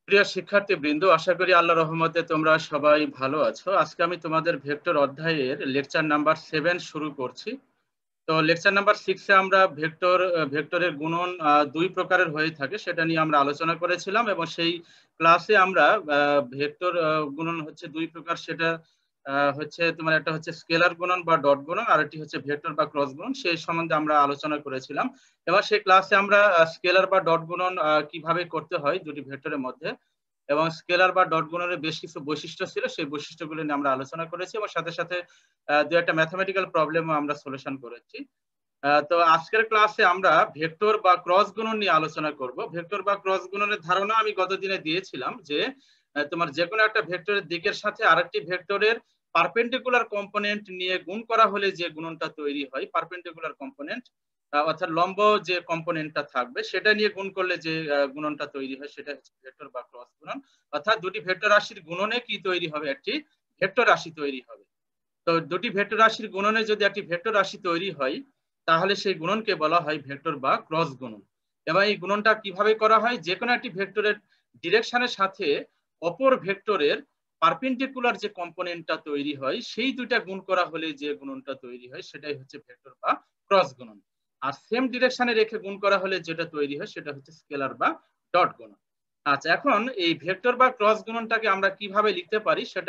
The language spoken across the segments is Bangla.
প্রিয় শিক্ষার্থীবৃন্দ, আশা করি আল্লাহর রহমতে তোমরা সবাই ভালো আছো। আজকে আমি তোমাদের ভেক্টর অধ্যায়ের লেকচার নাম্বার 7 শুরু করছি। তো লেকচার নাম্বার 6 এ আমরা ভেক্টরের গুণন দুই প্রকারের হয়ে থাকে সেটা নিয়ে আমরা আলোচনা করেছিলাম, এবং সেই ক্লাসে আমরা ভেক্টর গুণন হচ্ছে দুই প্রকার। সেটা হচ্ছে তোমার একটা হচ্ছে স্কেলার গুণন বা ডট গুণন, আর একটি হচ্ছে ভেক্টর বা ক্রস গুণন। সেই সম্বন্ধে আমরা আলোচনা করেছিলাম। এবার সেই ক্লাসে আমরা স্কেলার বা ডট গুণন কিভাবে করতে হয় দুটি ভেক্টরের মধ্যে, এবং স্কেলার বা ডট গুণনের বেশ কিছু বৈশিষ্ট্য ছিল, সেই বৈশিষ্ট্যগুলো নিয়ে আমরা আলোচনা করেছি, এবং সাথে সাথে দু একটা ম্যাথমেটিক্যাল প্রবলেমও আমরা সলিউশন করেছি। তো আজকের ক্লাসে আমরা ভেক্টর বা ক্রস গুণন নিয়ে আলোচনা করব। ভেক্টর বা ক্রস গুণনের ধারণা আমি গত দিনে দিয়েছিলাম যে তোমার যে কোনো একটা ভেক্টরের দিকের সাথে আরেকটি ভেক্টরের পারপেন্ডিকুলার কম্পোনেন্ট নিয়ে গুণ করা হলে যে গুণনটা তৈরি হয়, পারপেন্ডিকুলার কম্পোনেন্ট অর্থাৎ লম্ব যে কম্পোনেন্টটা থাকবে সেটা নিয়ে গুণ করলে যে গুণনটা তৈরি হয় সেটা হচ্ছে ভেক্টর বা ক্রস গুণন। অর্থাৎ দুটি ভেক্টর রাশির গুণনে কি তৈরি হবে, একটি ভেক্টর রাশি তৈরি হবে। তো দুটি ভেক্টর রাশির গুণনে যদি একটি ভেক্টর রাশি তৈরি হয় তাহলে সেই গুণনকে বলা হয় ভেক্টর বা ক্রস গুণন। এবং এই গুণনটা কিভাবে করা হয়, যে কোনো একটি ভেক্টরের ডিরেকশনের সাথে অপর ভেক্টরের পারপেন্ডিকুলার যে কম্পোনেন্টটা তৈরি হয় সেই দুইটা গুণ করা হলে যে গুণনটা তৈরি হয় সেটাই হচ্ছে ভেক্টর বা ক্রস গুণন। আর সেম ডিরেকশনে রেখে গুণ করা হলে যেটা তৈরি হয় সেটা হচ্ছে স্কেলার বা ডট গুণন। আচ্ছা, এখন এই ভেক্টর বা ক্রস গুণনটাকে আমরা কিভাবে লিখতে পারি সেটা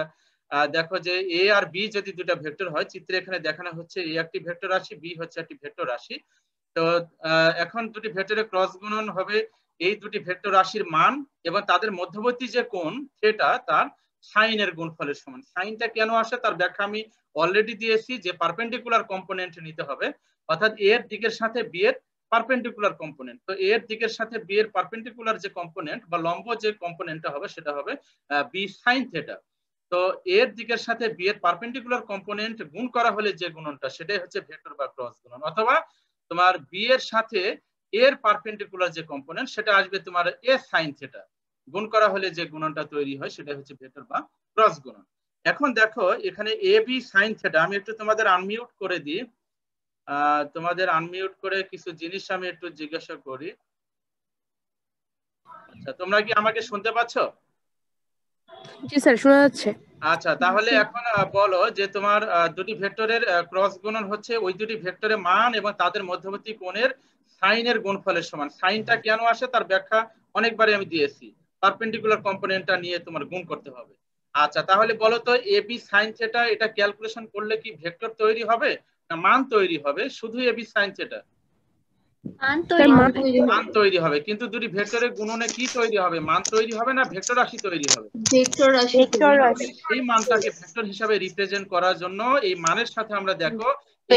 দেখো যে এ আর বি যদি দুটা ভেক্টর হয়, চিত্রে এখানে দেখানো হচ্ছে এ একটি ভেক্টর রাশি, বি হচ্ছে একটি ভেক্টর রাশি। তো এখন দুটি ভেক্টরের ক্রস গুণন হবে এই দুটি ভেক্টর রাশির মান এবং তাদের মধ্যবর্তী যে কোণ সেটা তার সাইনের গুণফলের সমান। সাইনটা কেন আসে তার ব্যাখ্যা আমি অলরেডি দিয়েছি, যে পারপেন্ডিকুলার কম্পোনেন্ট নিতে হবে, অর্থাৎ এ এর দিকের সাথে বি এর পারপেন্ডিকুলার কম্পোনেন্ট। তো এ এর দিকের সাথে বি এর পারপেন্ডিকুলার যে কম্পোনেন্ট বা লম্ব যে কম্পোনেন্টটা হবে সেটা হবে বি সাইন থেটা। তো এর দিকের সাথে বি এর পারপেন্ডিকুলার কম্পোনেন্ট গুণ করা হলে যে গুণনটা সেটাই হচ্ছে ভেক্টর বা ক্রস গুণন। অথবা তোমার বি এর সাথে এর পারপেন্ডিকুলার যে কম্পোনেন্ট সেটা আসবে তোমার এ সাইন থেটা, গুণ করা হলে যে গুণনটা তৈরি হয় সেটা হচ্ছে ভেক্টর বা ক্রস গুণন। এখন দেখো এখানে এ বি সাইন থেটা, আমি একটু তোমাদের আনমিউট করে দিই। তোমাদের আনমিউট করে কিছু জিনিস আমি একটু জিজ্ঞাসা করি। আচ্ছা, তোমরা কি আমাকে শুনতে পাচ্ছ? জি স্যার, শোনা যাচ্ছে। আচ্ছা, তাহলে এখন বলো যে তোমার দুটি ভেক্টরের ক্রস গুণন হচ্ছে ওই দুটি ভেক্টরের মান এবং তাদের মধ্যবর্তী কোণের সাইনের গুণফলের সমান। সাইনটা কেন আসে তার ব্যাখ্যা অনেকবারই আমি দিয়েছি, পারপেন্ডিকুলার কম্পোনেন্টটা নিয়ে তোমার গুণ করতে হবে। আচ্ছা, তাহলে বলো তো এ বি সাইন থিটা এটা ক্যালকুলেশন করলে কি ভেক্টর তৈরি হবে না মান তৈরি হবে? শুধু এ বি সাইন থিটা মান তৈরি হবে, কিন্তু দুটি ভেক্টরের গুণনে কি তৈরি হবে, মান তৈরি হবে না ভেক্টর রাশি তৈরি হবে? ভেক্টর রাশি। এই মানটাকে ভেক্টর হিসাবে রিপ্রেজেন্ট করার জন্য এই মানের সাথে আমরা দেখো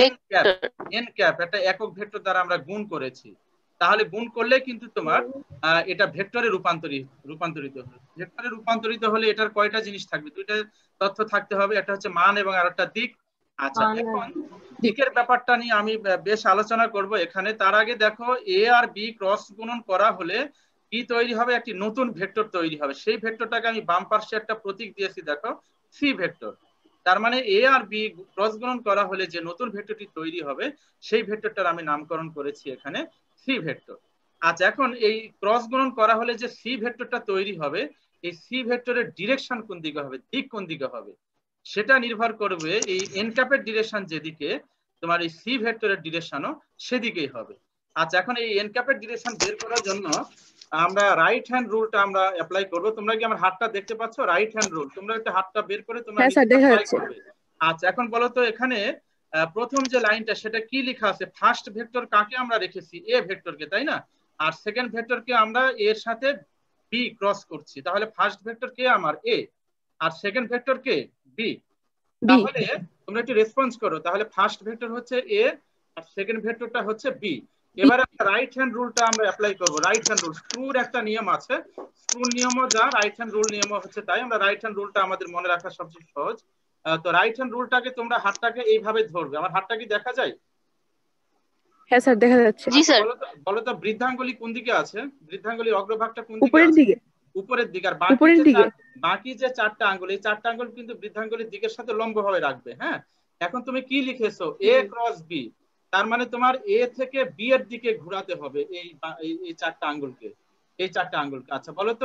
এন ক্যাপ একটা একক ভেক্টর দ্বারা আমরা গুণ করেছি। তাহলে গুণ করলে কিন্তু তোমার এটা ভেক্টরে রূপান্তরিত হবে। ভেক্টরে রূপান্তরিত হলে এটার কয়টা জিনিস থাকবে, দুইটা তথ্য থাকতে হবে, একটা হচ্ছে মান এবং আরেকটা দিক। আচ্ছা, এখন দিকের ব্যাপারটা নিয়ে আমি বেশ আলোচনা করব এখানে। তার আগে দেখো এ আর বি ক্রস গুণন করা হলে কি তৈরি হবে, একটি নতুন ভেক্টর তৈরি হবে। সেই ভেক্টরটাকে আমি বাম পাশে একটা প্রতীক দিয়েছি, দেখো সি ভেক্টর। তার মানে এ আর বি ক্রস গুণন করা হলে যে নতুন ভেক্টরটি তৈরি হবে সেই ভেক্টরটার আমি নামকরণ করেছি এখানে সি ভেক্টর। আচ্ছা, এখন এই ক্রস গুণন করা হলে যে সি ভেক্টরটা তৈরি হবে, এই সি ভেক্টরের ডিরেকশন কোন দিকে হবে, দিক কোন দিকে হবে, সেটা নির্ভর করবে এই এন ক্যাপের ডিরেকশন যেদিকে, তোমার এই সি ভেক্টরের ডিরেকশনও সেদিকেই হবে। আচ্ছা, এখন এই এন ক্যাপের ডিরেকশন বের করার জন্য আমরা রাইট হ্যান্ড রুলটা আমরা অ্যাপ্লাই করব। তোমরা কি আমার হাতটা দেখতে পাচ্ছ? রাইট হ্যান্ড রুল, তোমরা একটা হাতটা বের করে তোমরা হ্যাঁ স্যার, দেখা অ্যাপ্লাই যাচ্ছে। করবে। আচ্ছা, এখন বলো তো এখানে প্রথম যে লাইনটা সেটা কি লেখা আছে? ফার্স্ট ভেক্টর কাকে আমরা রেখেছি? এ ভেক্টরকে, তাই না? আর সেকেন্ড ভেক্টরকে আমরা এর সাথে বি ক্রস করছি, তাহলে ফার্স্ট ভেক্টর কে আমার এ আর সেকেন্ড ভেক্টর কে বি। তাহলে তোমরা একটু রেসপন্স করো, তাহলে ফার্স্ট ভেক্টর হচ্ছে এ আর সেকেন্ড ভেক্টরটা হচ্ছে বি। এবারে রাইট হ্যান্ড রুলটা আমরা অ্যাপ্লাই করব। রাইট হ্যান্ড রুল, স্ক্রুর একটা নিয়ম আছে, স্ক্রুর নিয়মও যা রাইট হ্যান্ড রুল নিয়মও হচ্ছে তাই। আমরা রাইট হ্যান্ড রুলটা আমাদের মনে রাখা সবচেয়ে সহজ। তো রাইট হ্যান্ড রুলটাকে তোমরা হাতটাকে এইভাবে ধরবে। আমার হাতটা কি দেখা যায়? হ্যাঁ স্যার, দেখা যাচ্ছে। জি স্যার। বলো তো বৃদ্ধাঙ্গুলি কোন দিকে আছে? বৃদ্ধাঙ্গুলির অগ্রভাগটা কোন দিকে উপরের আছে? দিকে। উপরের দিকে। আর বাকি যে চারটা আঙ্গুল, এই চারটা আঙ্গুল কিন্তু বৃদ্ধাঙ্গুলির দিকের সাথে লম্বভাবে রাখবে। হ্যাঁ, এখন তুমি কি লিখেছো? এ ক্রস বি, তার মানে তোমার এ থেকে বি এর দিকে ঘোরাতে হবে এই চারটা আঙ্গুলকে, এই চারটা আঙ্গুলকে। আচ্ছা, বলো তো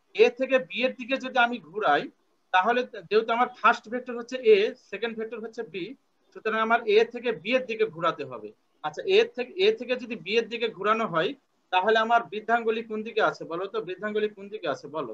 এ থেকে বি এর দিকে যদি আমি ঘুরাই, তাহলে যেহেতু আমার ফার্স্ট ভেক্টর হচ্ছে এ, সেকেন্ড ভেক্টর হচ্ছে বি, সুতরাং আমার এ থেকে বি এর দিকে ঘোরাতে হবে। আচ্ছা, এ থেকে যদি বি এর দিকে ঘোরানো হয়, তাহলে আমার বৃদ্ধাঙ্গুলি কোন দিকে আছে বলো তো? বৃদ্ধাঙ্গুলি কোন দিকে আছে বলো?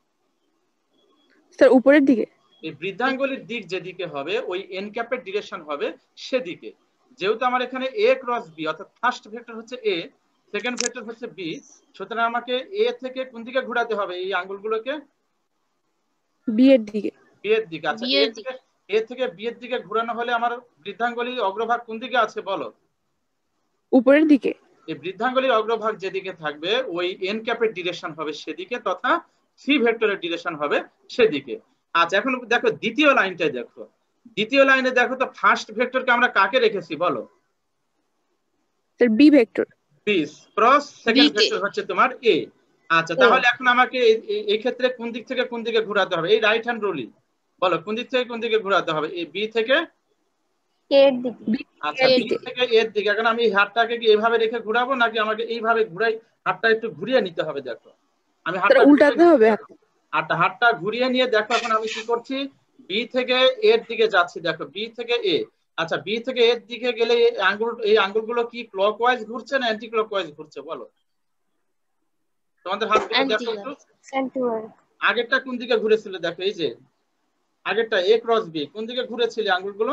স্যার উপরের দিকে। এই বৃদ্ধাঙ্গুলির দিক যেদিকে হবে, ওই এন ক্যাপের ডিরেকশন হবে সেদিকে। যেহেতু আমার এখানে এ ক্রস বি, অর্থাৎ ফার্স্ট ভেক্টর হচ্ছে এ, সেকেন্ড ভেক্টর হচ্ছে বি, সুতরাং আমাকে এ থেকে কোন দিকে ঘোরাতে হবে এই আঙ্গুলগুলোকে? বি এর দিকে। বি এর দিকে। আচ্ছা, এ থেকে বি এর দিকে ঘোরানো হলে আমার বৃদ্ধাঙ্গুলির অগ্রভাগ কোন দিকে আছে বলো? উপরের দিকে। এই বৃদ্ধাঙ্গুলির অগ্রভাগ যেদিকে থাকবে, ওই এন ক্যাপের ডিরেকশন হবে সেদিকে, তথা সি ভেক্টরের ডিরেকশন হবে সেদিকে। আচ্ছা, এখন দেখো দ্বিতীয় লাইনটাই দেখো। দ্বিতীয় লাইনে দেখো তো, ফার্স্ট ভেক্টরকে আমরা কাকে রেখেছি বলো? Sir B vector. B cross second vector হচ্ছে তোমার এ। আচ্ছা, তাহলে এখন আমাকে এই ক্ষেত্রে কোন দিক থেকে কোন দিকে ঘোরাতে হবে? এই রাইট হ্যান্ড রুলই বলো, কোন দিক থেকে কোন দিকে ঘোরাতে হবে? এই বি থেকে এর দিকে। আচ্ছা, বি থেকে এর দিকে। এখন আমি হাতটাকে কি এইভাবে রেখে ঘোরাবো, নাকি আমাকে এইভাবে ঘুরাই? হাতটা একটু ঘুরিয়ে নিতে হবে। দেখো আমি হাতটা উল্টাতে হবে। হাতটা ঘুরিয়ে নিয়ে দেখো এখন আমি কি করছি, বি থেকে এর দিকে যাচ্ছি। দেখো বি থেকে এ। আচ্ছা, বি থেকে এর দিকে গেলে এই আঙ্গুলগুলো কি ক্লকওয়াইজ ঘুরছে না অ্যান্টি ক্লকওয়াইজ ঘুরছে বলো? তোমাদের হাতগুলো দেখো একটু। আগেরটা কোন দিকে ঘুরেছিল দেখো, এই যে আগেরটা এ ক্রস বি, কোন দিকে ঘুরেছিল আঙ্গুলগুলো?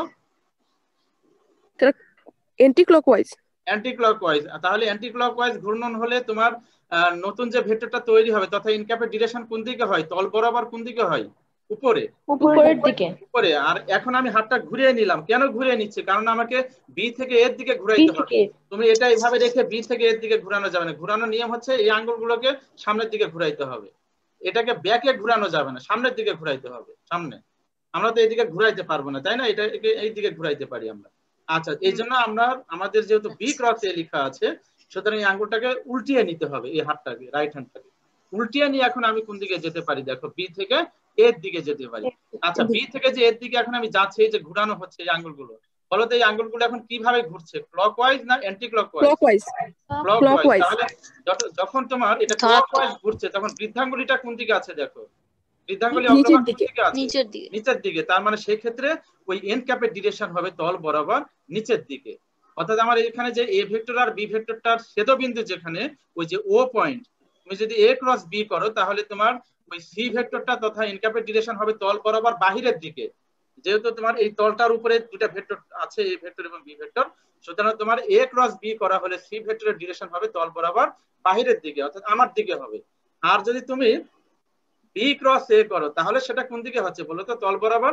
Anti clockwise. Anti clockwise. তাহলে অ্যান্টি ক্লকওয়াইজ ঘূর্ণন হলে তোমার নতুন যে ভেক্টরটা তৈরি হবে, তথা ইনক্যাপের ডিরেকশন কোন দিকে হয়? তল বরাবর কোন দিকে হয়? উপরে। উপরের দিকে। উপরে। আর এখন আমি হাতটা ঘুরিয়ে নিলাম। কেন ঘুরিয়ে নিচ্ছি? কারণ আমাকে বি থেকে এর দিকে ঘুরাইতে হবে। তুমি এটা এইভাবে রেখে বি থেকে এর দিকে ঘুরানো যাবে না। ঘুরানোর নিয়ম হচ্ছে এই আঙ্গুলগুলোকে সামনের দিকে ঘুরাইতে হবে। এটাকে ব্যাকে ঘুরানো যাবে না, সামনের দিকে ঘুরাইতে হবে। সামনে। আমরা তো এইদিকে ঘুরাইতে পারবো না, তাই না? এটা এই দিকে ঘুরাইতে পারি আমরা। আচ্ছা, এই জন্য আমরা আমাদের যেহেতু বি ক্রস এ লেখা আছে, সুতরাং এই আঙ্গুলটাকে উল্টিয়ে নিতে হবে, এই হাতটাকে, রাইট হ্যান্ডটাকে উল্টিয়ে নিয়ে এখন আমি কোন দিকে যেতে পারি? দেখো বি থেকে এর দিকে যেতে পারি। আচ্ছা, বি থেকে যে এর দিকে এখন আমি যাচ্ছি, এই যে ঘুরানো হচ্ছে এই আঙ্গুলগুলো, বলো তো এই আঙ্গুলগুলো এখন কিভাবে ঘুরছে? ক্লকওয়াইজ না অ্যান্টি ক্লকওয়াইজ? ক্লকওয়াইজ। তাহলে যখন তোমার এটা ক্লকওয়াইজ ঘুরছে, তখন বৃদ্ধাঙ্গুলিটা কোন দিকে আছে? দেখো বৃদ্ধাঙ্গুলি অগ্রভাগ কোন দিকে আছে? নিচের দিকে। তার মানে সেই ক্ষেত্রে ওই এন ক্যাপের ডিরেকশন হবে তল বরাবর নিচের দিকে। অর্থাৎ আমার এখানে যে এ ভেক্টর আর বি ভেক্টরটার ছেদবিন্দু যেখানে, ওই যে ও পয়েন্ট, তুমি যদি এ ক্রস বি করো, তাহলে তোমার ওই সি ভেক্টরটা তথা এন ক্যাপের ডিরেকশন হবে তল বরাবর বাহিরের দিকে। যেহেতু তোমার এই তলটার উপরে দুটা ভেক্টর আছে, এ ভেক্টর এবং বি ভেক্টর, সুতরাং তোমার এ ক্রস বি করা হলে সি ভেক্টরের ডিরেকশন হবে তল বরাবর বাহিরের দিকে, অর্থাৎ আমার দিকে হবে। আর যদি তুমি বি ক্রস এ করো, তাহলে সেটা কোন দিকে হচ্ছে বলো তো? তল বরাবর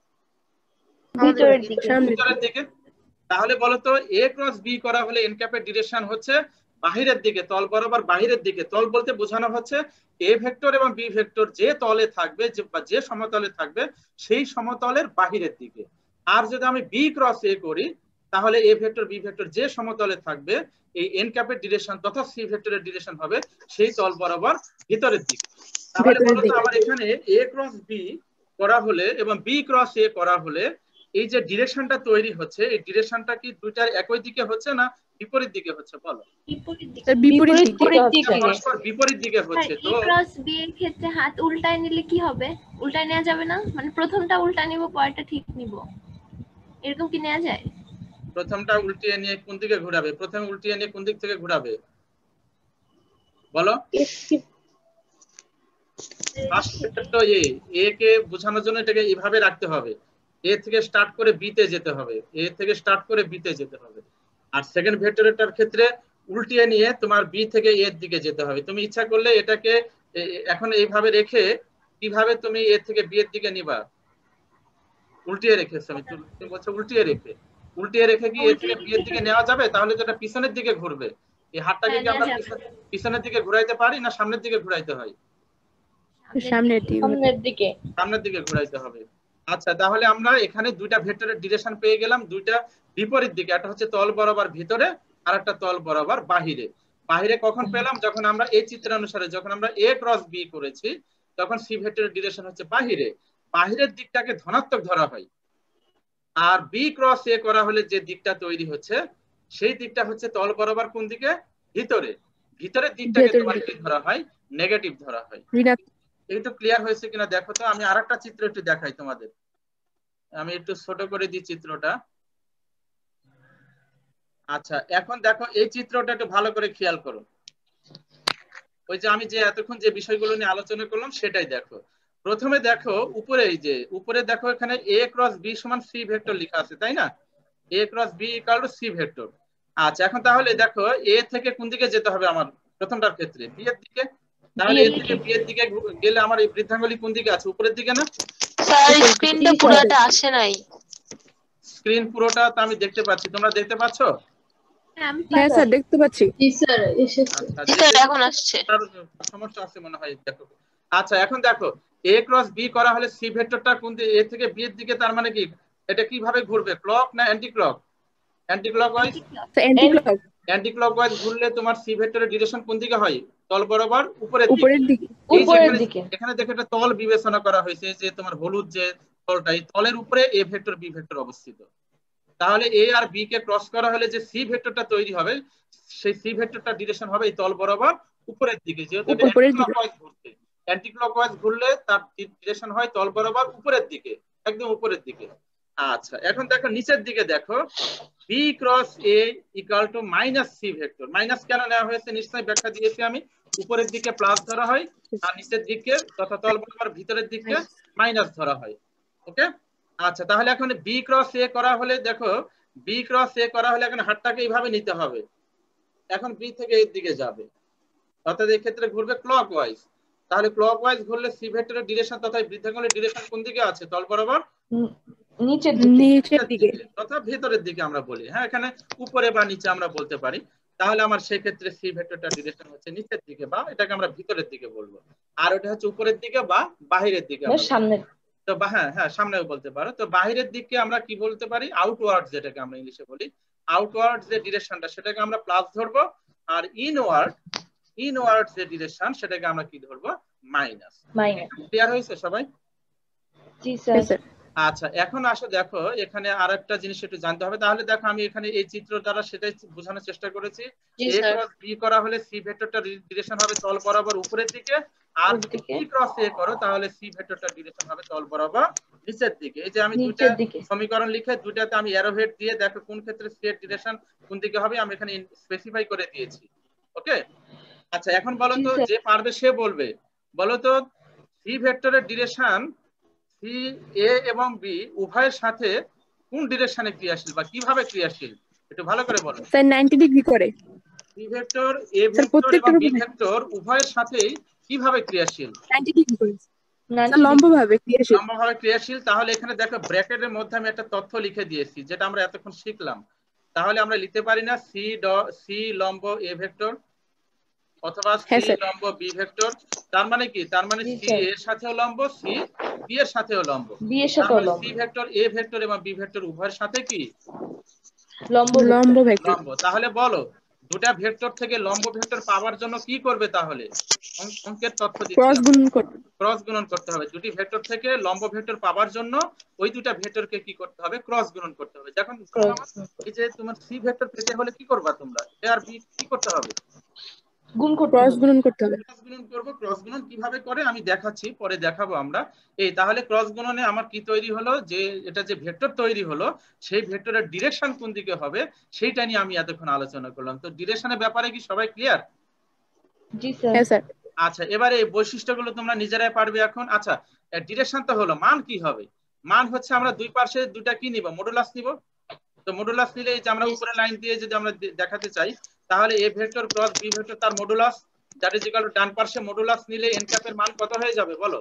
ভিতরের দিকে। তাহলে বলতো এ ক্রস বি করা হলে এন ক্যাপের ডিরেকশন হচ্ছে বাহিরের দিকে, তল বরাবর বাহিরের দিকে। তল বলতে বোঝানো হচ্ছে এ ভেক্টর এবং বি ভেক্টর যে তলে থাকবে, যে সমতলে থাকবে, সেই সমতলের বাহিরের দিকে। আর যদি আমি বি ক্রস এ করি, তাহলে এ ভেক্টর বি ভেক্টর যে সমতলে থাকবে, এই এন ক্যাপের ডিরেকশন তথা সি ভেক্টরের ডিরেকশন হবে সেই তল বরাবর ভিতরের দিকে। তাহলে বলতো আমার এখানে এ ক্রস বি করা হলে এবং বি ক্রস এ করা হলে এই যে ডিরেকশনটা তৈরি হচ্ছে, এই ডিরেকশনটা কি দুইটার একই দিকে হচ্ছে না বিপরীত দিকে হচ্ছে বলো? বিপরীত দিকে হচ্ছে। তো ক্রস বি এর ক্ষেত্রে হাত উল্টায় নিলে কি হবে? উল্টায় নেওয়া যাবে না? মানে প্রথমটা উল্টা নিব, পরেরটা ঠিক নিব, এরকম কি নেওয়া যায়? প্রথমটা উল্টিয়ে নিয়ে কোন দিকে ঘোরাবে? প্রথমে উল্টিয়ে নিয়ে কোন দিক থেকে ঘোরাবে বলো? এ কে বোঝানোর জন্য এটাকে এইভাবে রাখতে হবে। এ থেকে স্টার্ট করে বি তে যেতে হবে, এ থেকে স্টার্ট করে বি তে যেতে হবে। আর সেকেন্ড ভেক্টরটার ক্ষেত্রে উল্টিয়ে নিয়ে তোমার বি থেকে এর দিকে যেতে হবে। তুমি ইচ্ছা করলে এটাকে এখন এইভাবে রেখে কিভাবে তুমি এ থেকে বি এর দিকে নিবা? উল্টিয়ে রেখেছো, আমি তুমি বলছো উল্টিয়ে রেখে কি এ থেকে বি এর দিকে নেওয়া যাবে? তাহলে তো এটা পিছনের দিকে ঘুরবে। এই হাতটাকে কি আমরা পিছনের দিকে ঘুরাইতে পারি না সামনের দিকে ঘুরাইতে হয়? সামনের দিকে ঘুরাইতে হবে। আচ্ছা, তাহলে আমরা এখানে দুইটা ভেক্টরের ডিরেকশন পেয়ে গেলাম, দুইটা বিপরীত দিকে। একটা হচ্ছে তল বরাবর ভিতরে, আর একটা তল বরাবর বাহিরে। বাহিরে কখন পেলাম? যখন আমরা এই চিত্রানুসারে যখন আমরা এ ক্রস বি করেছি, তখন সি ভেক্টরের ডিরেকশন হচ্ছে বাহিরে। বাহিরের দিকটাকে ধনাত্মক ধরা হয়। আর বি ক্রস এ করা হলে যে দিকটা তৈরি হচ্ছে, সেই দিকটা হচ্ছে তল বরাবর কোন দিকে? ভিতরে। ভিতরের দিকটাকে তোমার কি ধরা হয়? নেগেটিভ ধরা হয়। একটু ক্লিয়ার হয়েছে কিনা দেখো তো। আমি আরেকটা চিত্র একটু দেখাই তোমাদের, আমি একটু ছোট করে দিই চিত্রটা। আচ্ছা এখন দেখো এই চিত্রটা একটু ভালো করে খেয়াল করো। ওই যে আমি যে এতক্ষণ যে বিষয়গুলো নিয়ে আলোচনা করলাম সেটাই দেখো। প্রথমে দেখো উপরে, এই যে উপরে দেখো এখানে a ক্রস b সমান c ভেক্টর লেখা আছে, তাই না? a cross b equal to c vector. আচ্ছা এখন তাহলে দেখো a থেকে কোন দিকে যেতে হবে আমার প্রথমটার ক্ষেত্রে? b এর দিকে। তাহলে a থেকে b এর দিকে গেলে আমার এই বৃদ্ধাঙ্গুলি কোন দিকে আছে? উপরের দিকে না? স্যার স্ক্রিনটা পুরোটা আসে নাই। স্ক্রিন পুরোটা তো আমি দেখতে পাচ্ছি, তোমরা দেখতে পাচ্ছ? হ্যাঁ স্যার দেখতে পাচ্ছি। জি স্যার এসেছে। আচ্ছা, জি স্যার এখন আসছে। সমস্যা আছে মনে হয়, দেখো। আচ্ছা এখন দেখো a ক্রস b করা হলে c ভেক্টরটা কোন দিকে? a থেকে b এর দিকে, তার মানে কি এটা কিভাবে ঘুরবে? ক্লক না anti clock? Anti clockwise. Anti clock. Anti clockwise ঘুরলে তোমার c ভেক্টরের ডিরেকশন কোন দিকে হয়? তল বরাবর উপরের দিকে। উপরের দিকে। এখানে দেখো একটা তল বিবেচনা করা হয়েছে, যে তোমার হলুদ যে তলটা, এই তলের উপরে a ভেক্টর b ভেক্টর অবস্থিত। তাহলে a আর b কে ক্রস করা হলে যে c ভেক্টরটা তৈরি হবে, সেই c ভেক্টরটা ডিরেকশন হবে এই তল বরাবর উপরের দিকে, যেহেতু এটা অ্যান্টি ক্লকওয়াইজ ঘুরছে। অ্যান্টি ক্লকওয়াইজ ঘুরলে তার ডিরেকশন হয় তল বরাবর উপরের দিকে, একদম উপরের দিকে। আচ্ছা এখন দেখো নিচের দিকে দেখো b cross a equal to minus c vector. Minus কেন নেওয়া হয়েছে নিশ্চয়ই ব্যাখ্যা দিয়েছি আমি। উপরের দিকে প্লাস ধরা হয় আর নিচের দিকে তথা তল বরাবর ভিতরের দিকে মাইনাস ধরা হয়। ওকে। আচ্ছা তাহলে এখন b ক্রস a করা হলে দেখো, b ক্রস a করা হলে এখন হাতটাকে এইভাবে নিতে হবে, এখন b থেকে এর দিকে যাবে, অর্থাৎ এই ক্ষেত্রে ঘুরবে ক্লকওয়াইজ। তাহলে ক্লকওয়াইজ ঘুরলে c ভেক্টরের ডিরেকশন তথা বৃদ্ধাঙ্গুলের ডিরেকশন কোন দিকে আছে? তল বরাবর নিচের দিকে তথা ভেতরের দিকে আমরা বলি। হ্যাঁ এখানে উপরে বা নিচে আমরা বলতে পারি। তাহলে আমার সেই ক্ষেত্রে c ভেক্টরটা ডিরেকশন হচ্ছে নিচের দিকে, বা এটাকে আমরা ভিতরের দিকে বলবো। আর ওটা হচ্ছে উপরের দিকে বা বাহিরের দিকে, সামনে। তো হ্যাঁ হ্যাঁ সামনেও বলতে পারো। তো বাহিরের দিকে আমরা কি বলতে পারি? আউটওয়ার্ড, যেটাকে আমরা ইংলিশে বলি। আউটওয়ার্ড যে ডিরেকশনটা সেটাকে আমরা প্লাস ধরবো, আর ইনওয়ার্ড যে ডিরেকশন সেটাকে আমরা কি ধরবো? মাইনাস। ক্লিয়ার হয়েছে সবাই? জি স্যার। আচ্ছা এখন আসো দেখো এখানে আরেকটা জিনিস একটু জানতে হবে। তাহলে দেখো আমি এখানে এই চিত্র দ্বারা সেটাই বোঝানোর চেষ্টা করেছি। a ক্রস b করা হলে c ভেক্টরটা ডিরেকশন হবে তল বরাবর উপরের দিকে, আর b ক্রস a করো তাহলে c ভেক্টরটা ডিরেকশন হবে তল বরাবর নিচের দিকে। এই যে আমি দুটো সমীকরণ লিখে দুটাতে আমি অ্যারো হেড দিয়ে দেখো কোন ক্ষেত্রে c এর ডিরেকশন কোন দিকে হবে আমি এখানে স্পেসিফাই করে দিয়েছি। ওকে। আচ্ছা এখন বলো তো, যে পারবে সে বলবে, বলো তো c ভেক্টরের ডিরেকশন c a এবং b উভয়ের সাথে কোন ডিরেকশনে ক্রিয়াশীল বা কিভাবে ক্রিয়াশীল, একটু ভালো করে বলো। স্যার 90 ডিগ্রি করে। c ভেক্টর a ভেক্টর এবং b ভেক্টর উভয়ের সাথেই কিভাবে ক্রিয়াশীল? 90 ডিগ্রি করে। স্যার লম্বভাবে ক্রিয়াশীল। লম্বভাবে ক্রিয়াশীল। তাহলে এখানে দেখো ব্র্যাকেটের মধ্যে আমি একটা তথ্য লিখে দিয়েছি যেটা আমরা এতক্ষণ শিখলাম। তাহলে আমরা লিখতে পারি না c লম্ব a ভেক্টর অথবা c লম্ব b ভেক্টর? তার মানে কি? তার মানে c এর সাথেও লম্ব, c b এর সাথেও লম্ব। c ভেক্টর a ভেক্টর এবং b ভেক্টর উভয়ের সাথে কি? লম্ব ভেক্টর। লম্ব। তাহলে বলো দুটা ভেক্টর থেকে লম্ব ভেক্টর পাওয়ার জন্য কি করবে? তাহলে অঙ্কের তথ্য দিচ্ছি, ক্রস গুণন করতে হবে। দুটি ভেক্টর থেকে লম্ব ভেক্টর পাওয়ার জন্য ওই দুটা ভেক্টরকে কি করতে হবে? ক্রস গুণন করতে হবে। যখন এই যে তোমার c ভেক্টর পেতে হলে কি করবা তোমরা? a আর b কি করতে হবে? ক্রস গুণন করতে হবে। ক্রস গুণন করব। ক্রস গুণন কিভাবে করে আমি দেখাচ্ছি, পরে দেখাবো আমরা। এই তাহলে ক্রস গুণনে আমার কি তৈরি হলো? যে এটা যে ভেক্টর তৈরি হলো সেই ভেক্টরের ডিরেকশন কোন দিকে হবে সেইটা নিয়ে আমি এতক্ষণ আলোচনা করলাম। তো ডিরেকশনের ব্যাপারে কি সবাই ক্লিয়ার? জি স্যার। হ্যাঁ স্যার। আচ্ছা এবারে এই বৈশিষ্ট্যগুলো তোমরা নিজেরাই পারবে এখন। আচ্ছা ডিরেকশন তো হলো, মান কি হবে? মান হচ্ছে আমরা দুই পাশে দুটা কি নিব? মডুলাস নিব। তো মডুলাস নিলে এই যে আমরা উপরে লাইন দিয়ে যদি আমরা দেখাতে চাই তাহলে a vector cross b vector তার modulus, that is equal to ডান পাশে মডুলাস নিলে n ক্যাপের মান কত হয়ে যাবে বলো?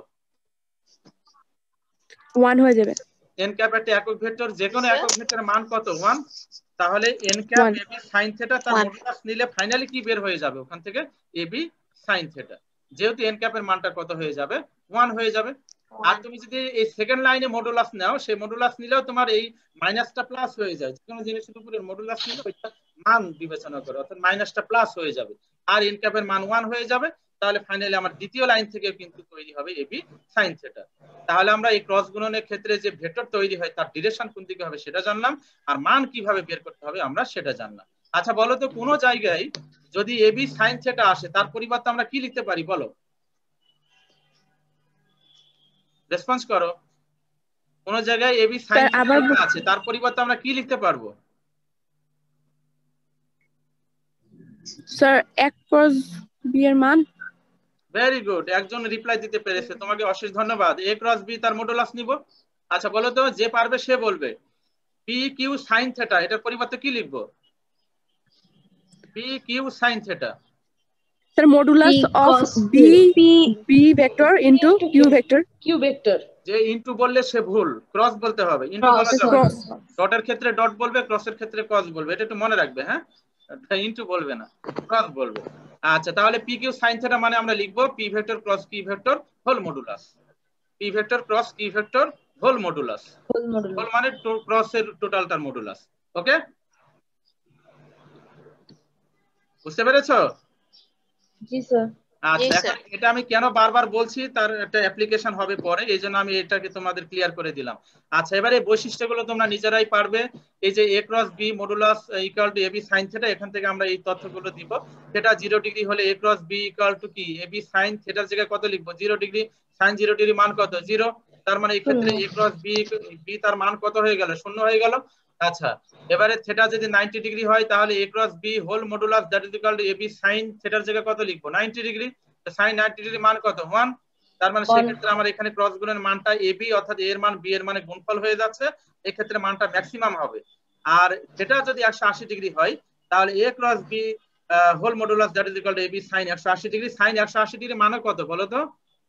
1 হয়ে যাবে। n ক্যাপ একটা একক ভেক্টর, যে কোনো একক ভেক্টরের মান কত? 1। তাহলে n cap ab sin theta তার মডুলাস নিলে ফাইনালি কি বের হয়ে যাবে ওখান থেকে? ab sin theta. যেহেতু n ক্যাপের মানটা কত হয়ে যাবে? 1 হয়ে যাবে। আর তুমি যদি এই সেকেন্ড লাইনে মডুলাস নাও, সেই মডুলাস নিলেও তোমার এই মাইনাসটা প্লাস হয়ে যায়। যে কোনো জিনিসের উপরে মডুলাস নিলে ওইটা মান বিবেচনা করে, অর্থাৎ মাইনাসটা প্লাস হয়ে যাবে আর n ক্যাপের মান 1 হয়ে যাবে। তাহলে ফাইনালি আমার দ্বিতীয় লাইন থেকে কিন্তু তৈরি হবে ab sin থিটা। তাহলে আমরা এই ক্রস গুণনের ক্ষেত্রে যে ভেক্টর তৈরি হয় তার ডিরেকশন কোন দিকে হবে সেটা জানলাম, আর মান কিভাবে বের করতে হবে আমরা সেটা জানলাম। আচ্ছা বলো তো কোনো জায়গায় যদি ab sin থিটা আসে তার পরিবর্তে আমরা কি লিখতে পারি বলো? রেসপন্স করো। কোন জায়গায় এবি সাইন আবার আছে, তার পরিবর্তে আমরা কি লিখতে পারবো? স্যার এক ক্রস বি এর মান। ভেরি গুড, একজন রিপ্লাই দিতে পেরেছে, তোমাকে অশেষ ধন্যবাদ। এ ক্রস বি তার মডুলাস নিব। আচ্ছা বলো তো, যে পারবে সে বলবে। পি কিউ সাইন থিটা, এটার পরিবর্তে কি লিখবো? P Q sine theta. Sir modulus of B vector into Q vector. Q vector. যে ইনটু বললে সে ভুল, ক্রস বলতে হবে। ইনটু বলা যাবে না, ডটের ক্ষেত্রে ডট বলবে, ক্রসের ক্ষেত্রে ক্রস বলবে, এটা একটু মনে রাখবে। হ্যাঁ, ইনটু বলবে না, ক্রস বলবে। আচ্ছা, তাহলে পি কিউ সাইন থিটা মানে আমরা লিখবো P vector cross Q vector whole modulus. P vector cross Q vector whole modulus. Whole মানে ক্রসের টোটালটার মডুলাস। ওকে, বুঝতে পেরেছো? জি স্যার। আচ্ছা, এখন এটা আমি কেন বারবার বলছি তার একটা অ্যাপ্লিকেশন হবে পরে, এই জন্য আমি এটাকে তোমাদের ক্লিয়ার করে দিলাম। আচ্ছা, এবারে বৈশিষ্ট্যগুলো তোমরা নিজেরাই পারবে। এই যে A cross B modulus equal to AB sine theta, এখান থেকে আমরা এই তথ্যগুলো দিব। থিটা 0 ডিগ্রি হলে A cross B equal to কি এবি সাইন থিটার জায়গায় কত লিখবো? 0 ডিগ্রি। সাইন 0 ডিগ্রি মান কত? 0। তার মানে এই ক্ষেত্রে এ ক্রস বি তার মান কত হয়ে গেল? 0 হয়ে গেল। আচ্ছা, এবারে থিটা যদি 90 ডিগ্রি হয় তাহলে A cross B whole modulus that is equal to AB sine থিটার জায়গায় কত লিখবো? 90 ডিগ্রি। সাইন 90 ডিগ্রি মান কত? 1। তার মানে সেই ক্ষেত্রে আমার এখানে ক্রস গুণের মানটা এবি অর্থাৎ এ এর মান বি এর মানে গুণফল হয়ে যাচ্ছে, এই ক্ষেত্রে মানটা ম্যাক্সিমাম হবে। আর থিটা যদি 180 ডিগ্রি হয় তাহলে A cross B whole modulus that is equal to AB sine 180 degree. Sine 180 degree মানে কত বলো তো?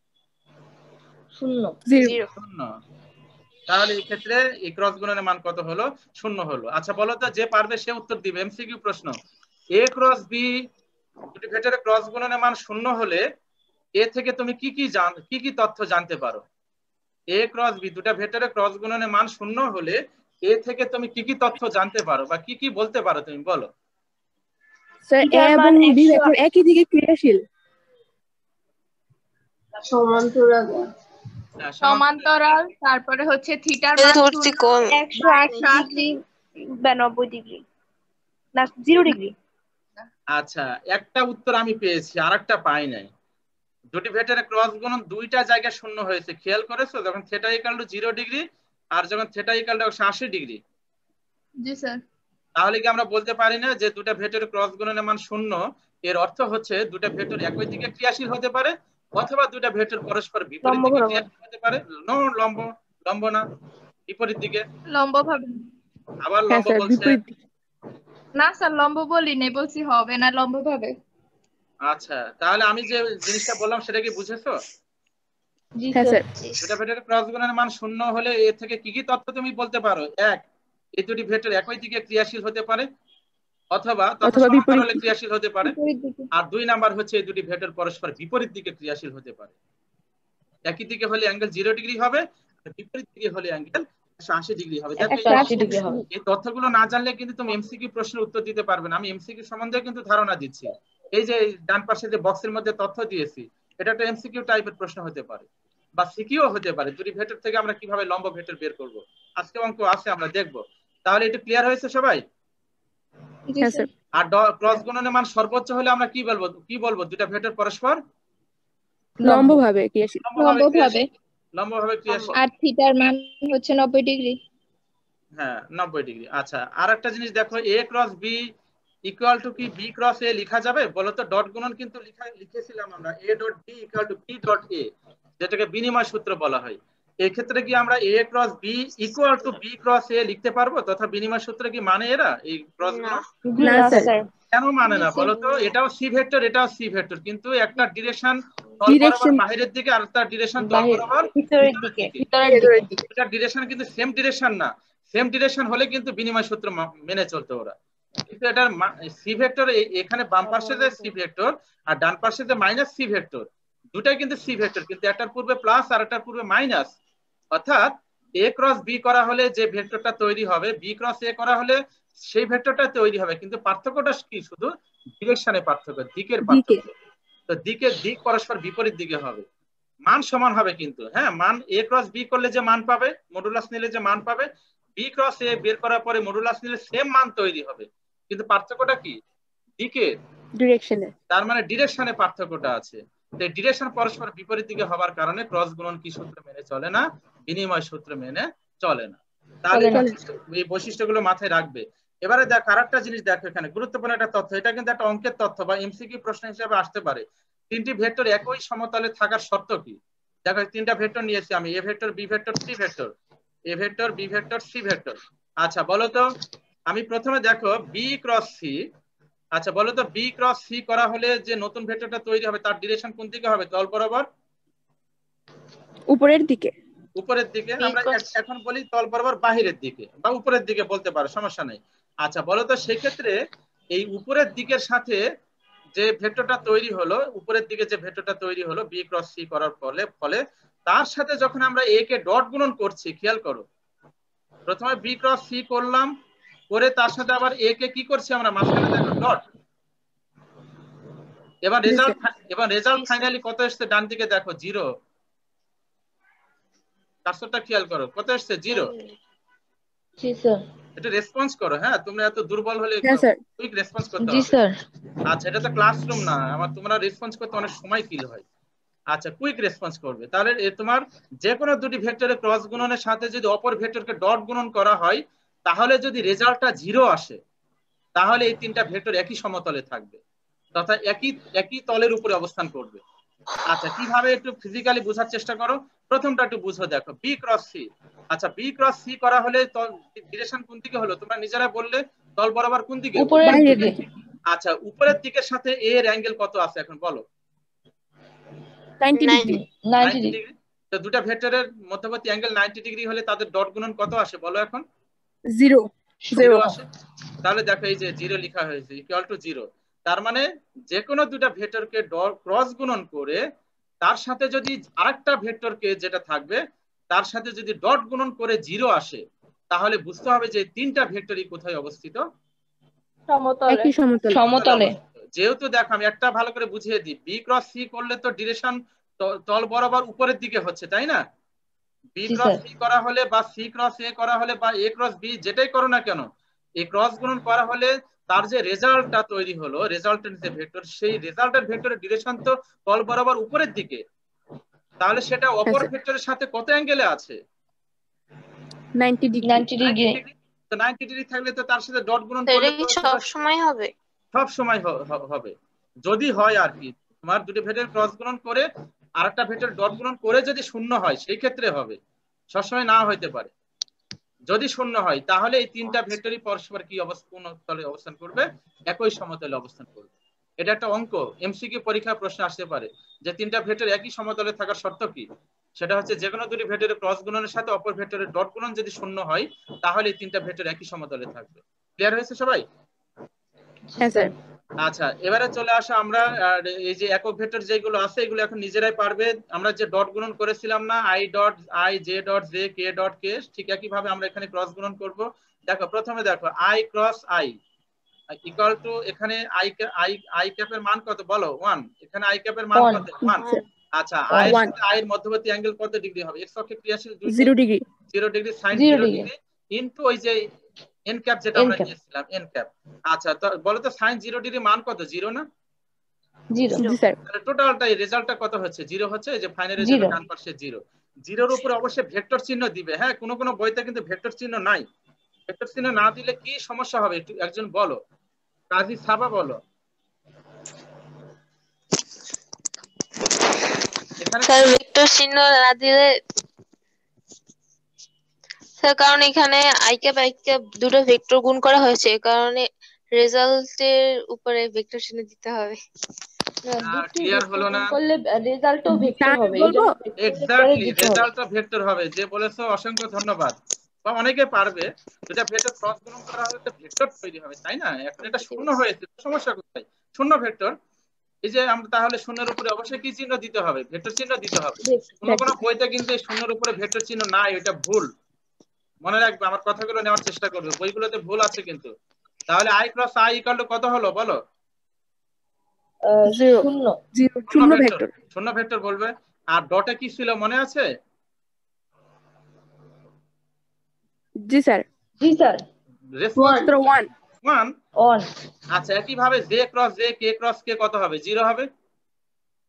0। তাহলে এই ক্ষেত্রে এই ক্রস গুণনের মান কত হলো? 0 হলো। আচ্ছা বলো তো, যে পারবে সে উত্তর দিবে। এমসিকিউ প্রশ্ন। এ ক্রস বি দুটি ভেক্টরের ক্রস গুণনের মান 0 হলে এ থেকে তুমি কি কি তথ্য জানতে পারো? এ ক্রস বি দুটা ভেক্টরের ক্রস গুণনের মান 0 হলে এ থেকে তুমি কি কি তথ্য জানতে পারো বা কি কি বলতে পারো, তুমি বলো। স্যার এ এবং বি ভেক্টর একই দিকে ক্রিয়াশীল। সমান্তরাল, তারপরে হচ্ছে থিটার মান 180 বা 90 ডিগ্রি না 0 ডিগ্রি। আচ্ছা, একটা উত্তর আমি পেয়েছি, আরেকটা পাই নাই। দুটি ভেক্টরের ক্রস গুণন দুইটা জায়গায় 0 হয়েছে, খেয়াল করেছো? যখন থিটা ইকুয়াল টু 0 ডিগ্রি আর যখন থিটা ইকুয়াল টু 180 ডিগ্রি। জি স্যার। তাহলে কি আমরা বলতে পারি না যে দুটা ভেক্টরের ক্রস গুণনের মান 0, এর অর্থ হচ্ছে দুটা ভেক্টর একই দিকে ক্রিয়াশীল হতে পারে অথবা দুটা ভেক্টর পরস্পর বিপরীত দিকে ক্রিয়াশীল হতে পারে। লম্ব না, বিপরীত দিকে। লম্ব ভাবে আবার লম্ব বলছে না স্যার, লম্ব বলি নাই, বলছি হবে না লম্ব ভাবে। আচ্ছা, তাহলে আমি যে জিনিসটা বললাম সেটা কি বুঝেছো? জি স্যার। দুটা ভেক্টরের ক্রস গুণনের মান 0 হলে এ থেকে কি কি তথ্য তুমি বলতে পারো? এক, এই দুটি ভেক্টর একই দিকে ক্রিয়াশীল হতে পারে অথবা সমান্তরালে হলে ক্রিয়াশীল হতে পারে। আর 2 নাম্বার হচ্ছে এই দুটি ভেক্টর পরস্পর বিপরীত দিকে ক্রিয়াশীল হতে পারে। একই দিকে হলে অ্যাঙ্গেল 0 ডিগ্রি হবে, আর বিপরীত দিকে হলে অ্যাঙ্গেল 180 ডিগ্রি হবে। এই তথ্যগুলো না জানলে কিন্তু তুমি এমসিকিউ প্রশ্নের উত্তর দিতে পারবে না। আমি এমসিকিউ সম্বন্ধে কিন্তু ধারণা দিচ্ছি। এই যে ডান পাশে যে বক্সের মধ্যে তথ্য দিয়েছি, এটা একটা এমসিকিউ টাইপের প্রশ্ন হতে পারে বা সিকিউ হতে পারে। দুটি ভেক্টর থেকে আমরা কিভাবে লম্ব ভেক্টর বের করব, আজকে অঙ্ক আছে, আমরা দেখব। তাহলে এটা ক্লিয়ার হয়েছে সবাই? আর ক্রস গুণনের মান সর্বোচ্চ হলে আমরা কি বলবো? দুটা ভেক্টর পরস্পর লম্বভাবে ক্রিয়াশীল। লম্বভাবে ক্রিয়াশীল। আর থিটার মান হচ্ছে 90 ডিগ্রি। হ্যাঁ, 90 ডিগ্রি। আচ্ছা, আরেকটা জিনিস দেখো, A cross B equal to কি বি ক্রস এ লেখা যাবে? বলতো ডট গুণন কিন্তু লিখেছিলাম আমরা A dot B equal to B dot A, যেটাকে বিনিময় সূত্র বলা হয়। এই ক্ষেত্রে কি আমরা A cross B equal to B cross A লিখতে পারবো? তথা বিনিময় সূত্র কি মানে এরা এই ক্রস গুণন? না স্যার। কেন মানে না বলতো? এটাও সি ভেক্টর, এটাও সি ভেক্টর, কিন্তু একটা ডিরেকশন বাইরের দিকে আর একটা ডিরেকশন ভিতরের দিকে। এটা ডিরেকশন কিন্তু সেম ডিরেকশন না। সেম ডিরেকশন হলে কিন্তু বিনিময় সূত্র মেনে চলতো ওরা। কিন্তু এটার সি ভেক্টর, এখানে বাম পাশে যে সি ভেক্টর আর ডান পাশে যে মাইনাস সি ভেক্টর, দুটাই কিন্তু সি ভেক্টর, কিন্তু একটার পূর্বে প্লাস আর একটার পূর্বে মাইনাস। অর্থাৎ এ ক্রস বি করা হলে যে ভেক্টরটা তৈরি হবে, বি ক্রস এ করা হলে সেই ভেক্টরটা তৈরি হবে, কিন্তু পার্থক্যটা কি? শুধু ডিরেকশনে পার্থক্য, দিকের পার্থক্য। তো দিক পরস্পর বিপরীত দিকে হবে, মান সমান হবে কিন্তু। হ্যাঁ, মান এ ক্রস বি করলে যে মান পাবে, মডুলাস নিলে যে মান পাবে, বি ক্রস এ বের করার পরে মডুলাস নিলে সেম মান তৈরি হবে, কিন্তু পার্থক্যটা কি? দিকে, ডিরেকশনে। তার মানে ডিরেকশনে পার্থক্যটা আছে। ডিরেকশন পরস্পর বিপরীত দিকে হওয়ার কারণে ক্রস গুণন কি সূত্র মেনে চলে না, বিনিময় সূত্র মেনে চলে না। তাহলে এই বৈশিষ্ট্যগুলো মাথায় রাখবে। এবারে দেখ আরেকটা জিনিস দেখো, এখানে গুরুত্বপূর্ণ একটা তথ্য, এটা কিন্তু একটা অঙ্কের তথ্য বা এমসিকিউ প্রশ্ন হিসেবে আসতে পারে। তিনটি ভেক্টর একই সমতলে থাকার শর্ত কি? দেখো তিনটা ভেক্টর নিয়েছি আমি, A vector, B vector, C vector, A vector, B vector, C vector. আচ্ছা বলো তো, আমি প্রথমে দেখো বি ক্রস সি, আচ্ছা বলো তো বি ক্রস সি করা হলে যে নতুন ভেক্টরটা তৈরি হবে তার ডিরেকশন কোন দিকে হবে? তল বরাবর উপরের দিকে। উপরের দিকে। আমরা এখন বলি তল বরাবর বাহিরের দিকে বা উপরের দিকে বলতে পারো, সমস্যা নেই। আচ্ছা বলো তো সেক্ষেত্রে এই উপরের দিকের সাথে যে ভেক্টরটা তৈরি হলো, উপরের দিকে যে ভেক্টরটা তৈরি হলো বি ক্রস সি করার ফলে তার সাথে যখন আমরা এ কে ডট গুণন করছি, খেয়াল করো, প্রথমে বি ক্রস সি করলাম, করে তার সাথে আবার এ কে কি করছি আমরা, মাঝখানে দেখো ডট। এবার রেজাল্ট ফাইনালি কত এসছে? ডান দিকে দেখো 0। কার্সরটা খেয়াল করো, কত এসছে? 0। জি স্যার। এটা রেসপন্স করো, হ্যাঁ তোমরা এত দুর্বল হলে কুইক রেসপন্স করতে হবে। জি স্যার। আচ্ছা এটা তো ক্লাসরুম না, আমার তোমরা রেসপন্স করতে অনেক সময় কিল হয়। আচ্ছা কুইক রেসপন্স করবে। তাহলে তোমার যে কোনো দুটি ভেক্টরের ক্রস গুণনের সাথে যদি অপর ভেক্টরকে ডট গুণন করা হয়, তাহলে যদি রেজাল্টটা 0 আসে, তাহলে এই তিনটা ভেক্টর একই সমতলে থাকবে, তথা একই তলের উপরে অবস্থান করবে। আচ্ছা কিভাবে একটু ফিজিক্যালি বোঝার চেষ্টা করো, প্রথমটা একটু বুঝো। দেখো বি ক্রস সি, আচ্ছা বি ক্রস সি করা হলে ডিরেকশন কোন দিকে হলো? তোমরা নিজেরা বললে তল বরাবর কোন দিকে? উপরের দিকে। আচ্ছা উপরের দিকের সাথে এ এর অ্যাঙ্গেল কত আছে এখন বলো? 90 ডিগ্রি। 90 ডিগ্রি। তো দুটো ভেক্টরের মধ্যবর্তী অ্যাঙ্গেল 90 ডিগ্রি হলে তাদের ডট গুণন কত আসে বলো এখন? 0 আসে। তাহলে দেখো এই যে 0 লেখা হয়েছে, ইকুয়াল টু 0। তার মানে যে কোনো দুটো ভেক্টরকে ক্রস গুণন করে তার সাথে যদি আরেকটা ভেক্টরকে যেটা থাকবে তার সাথে যদি ডট গুণন করে 0 আসে, তাহলে বুঝতে হবে যে তিনটা ভেক্টরই কোথায় অবস্থিত? সমতলে। যেহেতু দেখো আমি একটা ভালো করে বুঝিয়ে দিই, বি ক্রস সি করলে তো ডিরেকশন তল বরাবর উপরের দিকে হচ্ছে, তাই না? বি ক্রস সি করা হলে বা সি ক্রস এ করা হলে বা এ ক্রস বি যেটাই করো না কেন, এই ক্রস গুণন করা হলে তার যে রেজাল্টটা তৈরি হলো, রেজাল্টেন্ট যে ভেক্টর, সেই রেজাল্টের ভেক্টরের ডিরেকশন তো তল বরাবর উপরের দিকে। তাহলে সেটা অপর ভেক্টরের সাথে কত অ্যাঙ্গেলে আছে? 90 ডিগ্রি। 90 ডিগ্রি। তো 90 ডিগ্রি থাকলে তো তার সাথে ডট গুণন করলে সব সময় হবে, সব সময় হবে। যদি হয় আর কি, তোমার দুটো ভেক্টর ক্রস গুণন করে আরেকটা ভেক্টর ডট গুণন করে যদি শূন্য হয় সেই ক্ষেত্রে হবে, সবসময় না হইতে পারে। যদি শূন্য হয় তাহলে এই তিনটা ভেক্টরই পরস্পর কি তলে অবস্থান করবে? একই সমতলে অবস্থান করবে। এটা একটা অঙ্ক, এমসিকিউ পরীক্ষা প্রশ্ন আসতে পারে যে তিনটা ভেক্টর একই সমতলে থাকার শর্ত কি। সেটা হচ্ছে যে কোনো দুটি ভেক্টরের ক্রস গুণনের সাথে অপর ভেক্টরের ডট গুণন যদি শূন্য হয়, তাহলে এই তিনটা ভেক্টর একই সমতলে থাকবে। ক্লিয়ার হয়েছে সবাই? হ্যাঁ স্যার। আচ্ছা এবারে চলে আসা আমরা এই যে একক ভেক্টর যেগুলো আছে এগুলো এখন নিজেরাই পারবে। আমরা যে ডট গুণন করেছিলাম না, I dot I, J dot J, K dot K, ঠিক একই ভাবে আমরা এখানে ক্রস গুণন করব। দেখো প্রথমে দেখো I cross I equal to, এখানে আই ক্যাপের মান কত বলো? 1। এখানে আই ক্যাপের মান কত? 1। আচ্ছা আই এর মধ্যবর্তী অ্যাঙ্গেল কত ডিগ্রি হবে? এক্স অক্ষে ক্রিয়াশীল 0 degree. 0 degree sin 0 degree into ওই যে এন ক্যাপ যেটা আমরা নিয়েছিলাম, এন ক্যাপ। আচ্ছা তো বলো তো sin 0 ডিগ্রি মান কত? 0 না? 0। জি স্যার। তাহলে টোটালটাই রেজাল্টটা কত হচ্ছে? 0 হচ্ছে। এই যে ফাইনাল রেজাল্ট ডান পাশে 0। 0 এর উপরে অবশ্যই ভেক্টর চিহ্ন দিবে। হ্যাঁ কোন বইতে কিন্তু ভেক্টর চিহ্ন নাই। ভেক্টর চিহ্ন না দিলে কি সমস্যা হবে একটু একজন বলো, কাজী সাবা বলো। এখানে স্যার ভেক্টর চিহ্ন না দিলে স্যার, কারণ এখানে আই ক্যাপ দুটো ভেক্টর গুণ করা হয়েছে, এই কারণে রেজাল্টের উপরে ভেক্টর চিহ্ন দিতে হবে। ক্লিয়ার হলো না? করলে রেজাল্টও ভেক্টর হবে। এক্স্যাক্টলি, রেজাল্টটা ভেক্টর হবে। যে বলেছো অসংখ্য ধন্যবাদ। বা অনেকে পারবে, যেটা ভেক্টর ক্রস গুণন করা হলে তো ভেক্টর তৈরি হবে, তাই না? এখন এটা শূন্য হয়েছে, সমস্যা কোথায়? শূন্য ভেক্টর, এই যে আমরা তাহলে শূন্যের উপরে অবশ্যই কি চিহ্ন দিতে হবে? ভেক্টর চিহ্ন দিতে হবে। কোন বইতে কিন্তু এই শূন্যের উপরে ভেক্টর চিহ্ন নাই, এটা ভুল। মনে রাখবে, আমার কথাগুলো নেওয়ার চেষ্টা করবে, বইগুলোতে ভুল আছে কিন্তু। তাহলে I cross I equal to কত হলো বলো? শূন্য ভেক্টর বলবে। আর ডটে কি ছিল মনে আছে? জি স্যার। জি স্যার। রেসপন্স 1। আচ্ছা একই ভাবে J cross J, K cross K কত হবে? 0 হবে।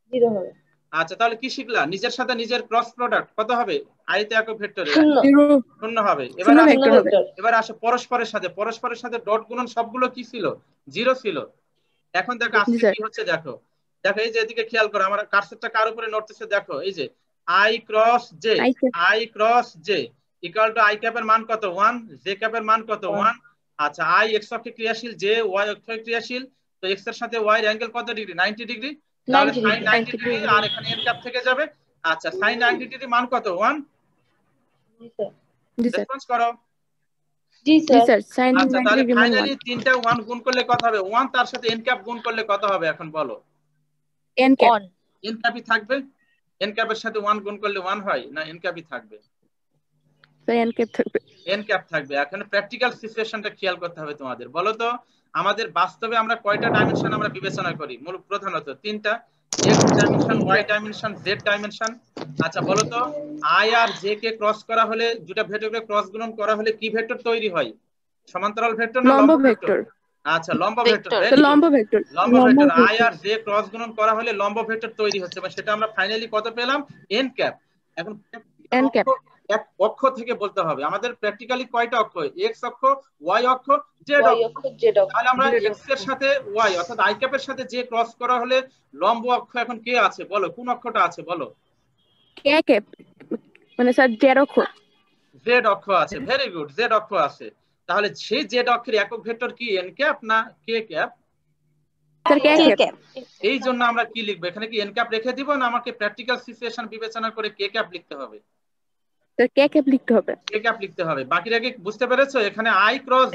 0 হবে। আচ্ছা তাহলে কি শিখলা, নিজের সাথে নিজের ক্রস প্রোডাক্ট কত হবে আইতে একক ভেক্টরে? 0 শূন্য হবে। শূন্য ভেক্টর হবে। এবার আসো পরস্পরের সাথে ডট গুণন সবগুলো কি ছিল? 0 ছিল। এখন দেখো জি আজকে স্যার। কি হচ্ছে দেখো, দেখো এই যে এদিকে খেয়াল করো, আমার কার্সরটা কার উপরে নড়তেছে দেখো, এই যে i cross j, I cap। i cross j equal to i ক্যাপের মান কত 1, j ক্যাপের মান কত 1। আচ্ছা i x অক্ষে ক্রিয়াশীল, j y অক্ষে ক্রিয়াশীল, তো x এর সাথে y এর অ্যাঙ্গেল কত ডিগ্রি? 90 ডিগ্রি, তাহলে 90 sin ডিগ্রি। 90 ডিগ্রি আর এখানে n ক্যাপ থেকে যাবে। আচ্ছা sin 90 ডিগ্রি মান কত 1? জি স্যার। জি স্যার। রেসপন্স করো। জি জি স্যার। স্যার sin আচ্ছা 90 তাহলে ডিগ্রি মান ফাইনালি তিনটা 1 গুণ করলে কত হবে? 1 তার সাথে n ক্যাপ গুণ করলে কত হবে এখন বলো? 1 n cap। n ক্যাপই থাকবে, n ক্যাপের সাথে 1 গুণ করলে 1 হয় না, n ক্যাপই থাকবে, তাই n cap থাকবে। n ক্যাপ থাকবে। এখন প্র্যাকটিক্যাল সিচুয়েশনটা খেয়াল করতে হবে তোমাদের। বলো তো আমাদের বাস্তবে আমরা কয়টা ডাইমেনশন আমরা বিবেচনা করি? মূল প্রধানত তিনটা, x dimension, y dimension, z dimension. আচ্ছা বলো তো i আর j কে ক্রস করা হলে, দুটো ভেক্টরকে ক্রস গুণন করা হলে কি ভেক্টর তৈরি হয়? সমান্তরাল ভেক্টর না লম্ব লম্ব ভেক্টর? ভেক্টর। আচ্ছা লম্ব ভেক্টর। ভেক্টর। তো লম্ব ভেক্টর। লম্ব ভেক্টর i আর j ক্রস গুণন করা হলে লম্ব ভেক্টর তৈরি হচ্ছে, এবং সেটা আমরা ফাইনালি কত পেলাম? n cap. এখন n cap। এক অক্ষ থেকে বলতে হবে আমাদের প্র্যাকটিক্যালি কয়টা অক্ষ? x অক্ষ, y অক্ষ, z Y অক্ষ। অক্ষ Z অক্ষ। তাহলে আমরা x এর সাথে y অর্থাৎ i ক্যাপের সাথে j ক্রস করা হলে লম্ব অক্ষ এখন কে আছে বলো? কোন অক্ষটা আছে বলো? k cap মানে স্যার z অক্ষ। z অক্ষ আছে, ভেরি গুড, z অক্ষ আছে। তাহলে সেই z অক্ষের একক ভেক্টর কি n ক্যাপ না k cap? Sir k cap। এই জন্য আমরা কি লিখবো এখানে? কি n ক্যাপ রেখে দিব না আমাকে প্র্যাকটিক্যাল সিচুয়েশন বিবেচনা করে k ক্যাপ লিখতে হবে? স্যার k cap লিখতে হবে। k ক্যাপ লিখতে হবে। বাকিটা কি বুঝতে পেরেছো? এখানে i ক্রস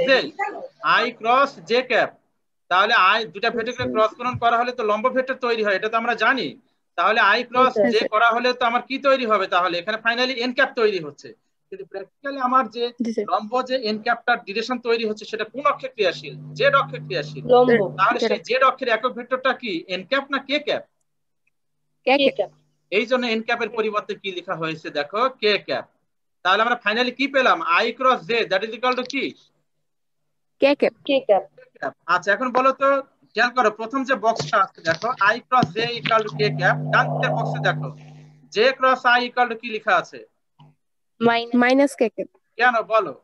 j ক্যাপ, তাহলে i দুটা ভেক্টরকে ক্রস গুণন করা হলে তো লম্ব ভেক্টর তৈরি হয়, এটা তো আমরা জানি। তাহলে i ক্রস j করা হলে তো আমার কি তৈরি হবে? তাহলে এখানে ফাইনালি n ক্যাপ তৈরি হচ্ছে। কিন্তু প্র্যাকটিক্যালি আমার যে জি স্যার। লম্ব যে n ক্যাপটার ডিরেকশন তৈরি হচ্ছে সেটা কোন অক্ষে ক্রিয়াশীল? z অক্ষে ক্রিয়াশীল। লম্ব। তাহলে সেই z অক্ষের একক ভেক্টরটা কি n ক্যাপ না k ক্যাপ? k cap। এই জন্য n ক্যাপের পরিবর্তে কি লেখা হয়েছে দেখো? k cap. তাহলে আমরা ফাইনালি কি পেলাম? i cross j that is equal to কি? k cap। K cap। আচ্ছা এখন বলো তো, খেয়াল করো প্রথম যে বক্সটা আছে দেখো i cross j equal to k cap, ডান দিকের বক্সে দেখো j cross i equal to কি লেখা আছে? Minus k cap। কেন বলো?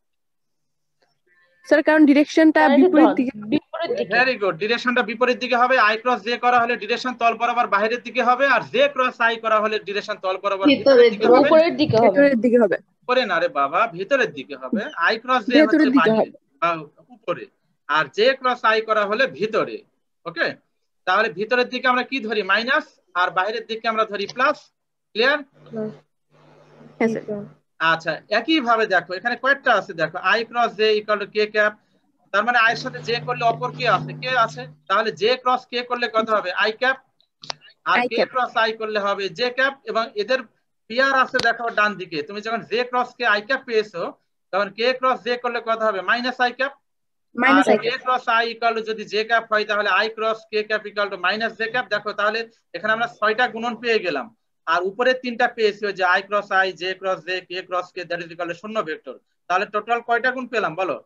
স্যার কারণ ডিরেকশনটা বিপরীত দিকে। বিপরীত দিকে। ভেরি গুড, ডিরেকশনটা বিপরীত দিকে হবে। i ক্রস j করা হলে ডিরেকশন তল বরাবর বাইরের দিকে হবে, আর j ক্রস i করা হলে ডিরেকশন তল বরাবর ভিতরের দিকে হবে। উপরের দিকে হবে। ভেতরের দিকে হবে। উপরে না রে বাবা, ভিতরের দিকে হবে। i ক্রস j ভেতরের হচ্ছে দিকে বাইরে বা উপরে, আর j ক্রস i করা হলে ভিতরে। ওকে, তাহলে ভিতরের দিকে আমরা কি ধরি? মাইনাস, আর বাইরের দিকে আমরা ধরি প্লাস। ক্লিয়ার? হ্যাঁ স্যার। আচ্ছা একই ভাবে দেখো এখানে কয়েকটা আছে দেখো, i cross j equal to k cap, তার মানে i এর সাথে j করলে অপর কে আছে? কে আছে। তাহলে j ক্রস k করলে কত হবে? i ক্যাপ, আর I k cap। Cross i করলে হবে j ক্যাপ। এবং এদের পেয়ার আছে দেখো ডান দিকে, তুমি যখন j cross k i cap পেয়েছো তখন k ক্রস j করলে কত হবে? Minus i cap. মাইনাস আর i k cross i equal to যদি j ক্যাপ হয় তাহলে i cross k cap equal to minus j cap. দেখো তাহলে এখানে আমরা 6টা গুণন পেয়ে গেলাম, আর উপরের তিনটা পেয়েছি যে i cross i, j cross j, k cross k that is equal to শূন্য ভেক্টর। তাহলে টোটাল কয়টা গুণ পেলাম বলো?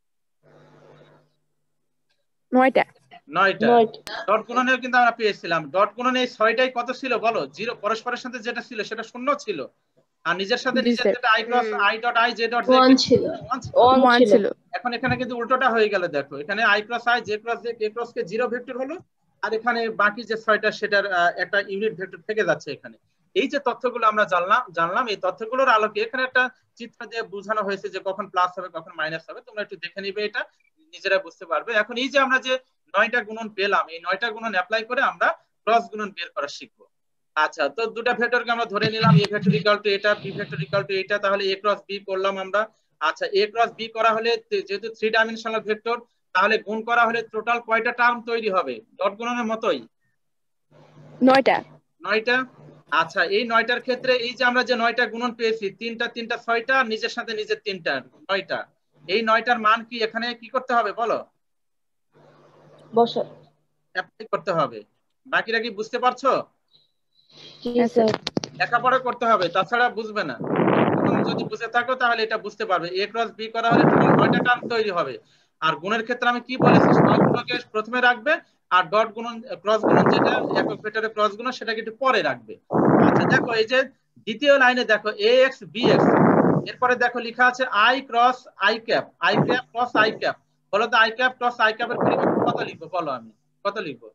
9টা। 9টা। ডট গুণনের কিন্তু আমরা পেয়েছিলাম। ডট গুণনে এই 6টাই কত ছিল বলো? 0, পরস্পরের সাথে যেটা ছিল সেটা শূন্য ছিল, আর নিজের সাথে নিজের যেটা i cross i dot i j dot j 1 ছিল। 1 ছিল। এখন এখানে কিন্তু উল্টোটা হয়ে গেল দেখো, এখানে i cross i, j cross j, k cross k 0 vector হলো, আর এখানে বাকি যে 6টা সেটার একটা ইউনিট ভেক্টর থেকে যাচ্ছে এখানে। এই যে তথ্যগুলো আমরা জানলাম এই তথ্যগুলোর আলোকে এখানে একটা চিত্র দিয়ে বোঝানো হয়েছে যে কখন প্লাস হবে কখন মাইনাস হবে, তোমরা একটু দেখে নিবে, এটা নিজেরা বুঝতে পারবে। এখন এই যে আমরা যে 9টা গুণন পেলাম, এই 9টা গুণন অ্যাপ্লাই করে আমরা ক্রস গুণন বের করা শিখবো। আচ্ছা তো দুটো ভেক্টরকে আমরা ধরে নিলাম, a ভেক্টর ইকুয়াল টু এটা, b ভেক্টর ইকুয়াল টু এটা, তাহলে a ক্রস b করলাম আমরা। আচ্ছা a ক্রস b করা হলে যেহেতু 3 ডাইমেনশনাল ভেক্টর, তাহলে গুণ করা হলে টোটাল কয়টা টার্ম তৈরি হবে? ডট গুণনের মতোই 9টা। 9টা। আচ্ছা এই 9টার ক্ষেত্রে এই যে আমরা যে 9টা গুণন পেয়েছি, 3টা 6টা, আর নিজের সাথে নিজের 3টা 9টা, এই 9টার মান কি এখানে কি করতে হবে বলো? বসা। অ্যাপ্লাই করতে হবে। বাকিরা কি বুঝতে পারছো? জি স্যার। লেখাপড়া করতে হবে, তাছাড়া বুঝবে না। যদি বুঝে থাকো তাহলে এটা বুঝতে পারবে। a ক্রস b করা হলে টোটাল 9টা টার্ম তৈরি হবে। আর গুণের ক্ষেত্রে আমি কি বলেছি? সবগুলোকে প্রথমে রাখবে, আর ডট গুণন ক্রস গুণন যেটা একক ভেক্টরের ক্রস গুণন সেটাকে একটু পরে রাখবে। আচ্ছা দেখো এই যে দ্বিতীয় লাইনে দেখো ax bx, এরপরে দেখো লেখা আছে i cross i cap cross i cap. বলো তো i ক্যাপ ক্রস i ক্যাপের পরিবর্তে কত লিখবো? বলো আমি কত লিখবো?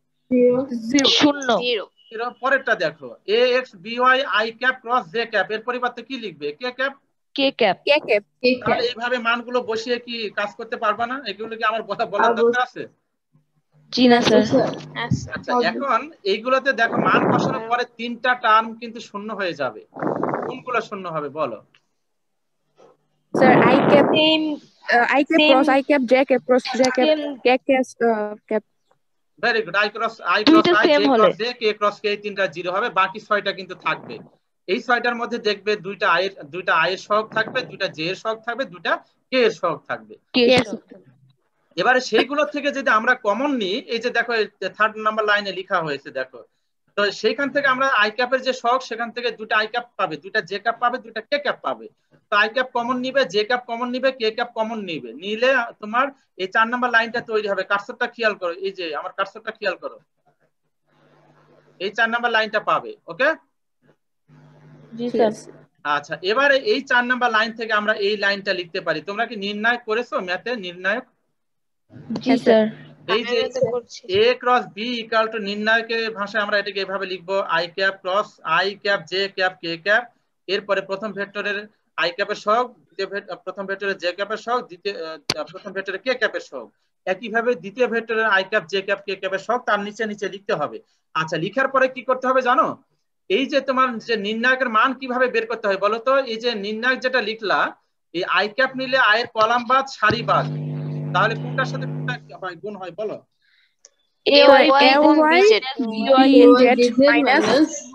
0 0। পরেরটা দেখো ax by i cap cross j cap, এর পরিবর্তে কি লিখবে? k cap. তাহলে এইভাবে মানগুলো বসিয়ে কি কাজ করতে পারবা না? এগুলো কি আমার বলার দরকার আছে? জি না স্যার। আচ্ছা এখন এইগুলোতে দেখো মান বসানোর পরে তিনটা টার্ম কিন্তু শূন্য হয়ে যাবে। কোনগুলো শূন্য হবে বলো? Sir i cap cross i cap j cap cross j cap k cap very good. i cross i দুইটা ক্রস i same j হলে। Cross j k cross k, এই তিনটা 0 হবে, বাকি 6টা কিন্তু থাকবে। এই 6টার মধ্যে দেখবে দুইটা i এর সহগ থাকবে, দুইটা j এর সহগ থাকবে, দুইটা k এর সহগ থাকবে। এবারে সেইগুলো থেকে যদি আমরা কমন নিই, এই যে দেখো 3rd নাম্বার লাইনে লেখা হয়েছে দেখো, তো সেইখান থেকে আমরা i ক্যাপের যে সহগ সেখান থেকে দুইটা i ক্যাপ পাবে, দুইটা j ক্যাপ পাবে, দুইটা k ক্যাপ পাবে। তো i ক্যাপ কমন নিবে, j ক্যাপ কমন নিবে, k ক্যাপ কমন নিবে, নিলে তোমার এই 4 নাম্বার লাইনটা তৈরি হবে। কার্সরটা খেয়াল করো, এই যে আমার কার্সরটা খেয়াল করো, এই 4 নাম্বার লাইনটা পাবে। ওকে জি স্যার। আচ্ছা এবারে এই 4 নাম্বার লাইন থেকে আমরা এই লাইনটা লিখতে পারি। তোমরা কি নির্ণয় করেছো ম্যাথে? নির্ণায়ক জি স্যার। এই যে a cross b equal to নির্ণায়কের ভাষায় আমরা এটাকে এভাবে লিখবো i cap cross i cap j cap k cap, এরপরে প্রথম ভেক্টরের i ক্যাপের সহগ, প্রথম ভেক্টরের j ক্যাপের সহগ, প্রথম ভেক্টরের k ক্যাপের সহগ, একইভাবে দ্বিতীয় ভেক্টরের i cap j cap k ক্যাপের সহগ তার নিচে নিচে লিখতে হবে। আচ্ছা লিখার পরে কি করতে হবে জানো? এই যে তোমার যে নির্ণায়কের মান কিভাবে বের করতে হয় বলো তো? এই যে নির্ণায়ক যেটা লিখলা, এই i ক্যাপ নিলে i এর কলাম বাদ সারি বাদ, তাহলে কোনটার সাথে কোনটা হয় গুণ হয় বলো? ay গুণ bz minus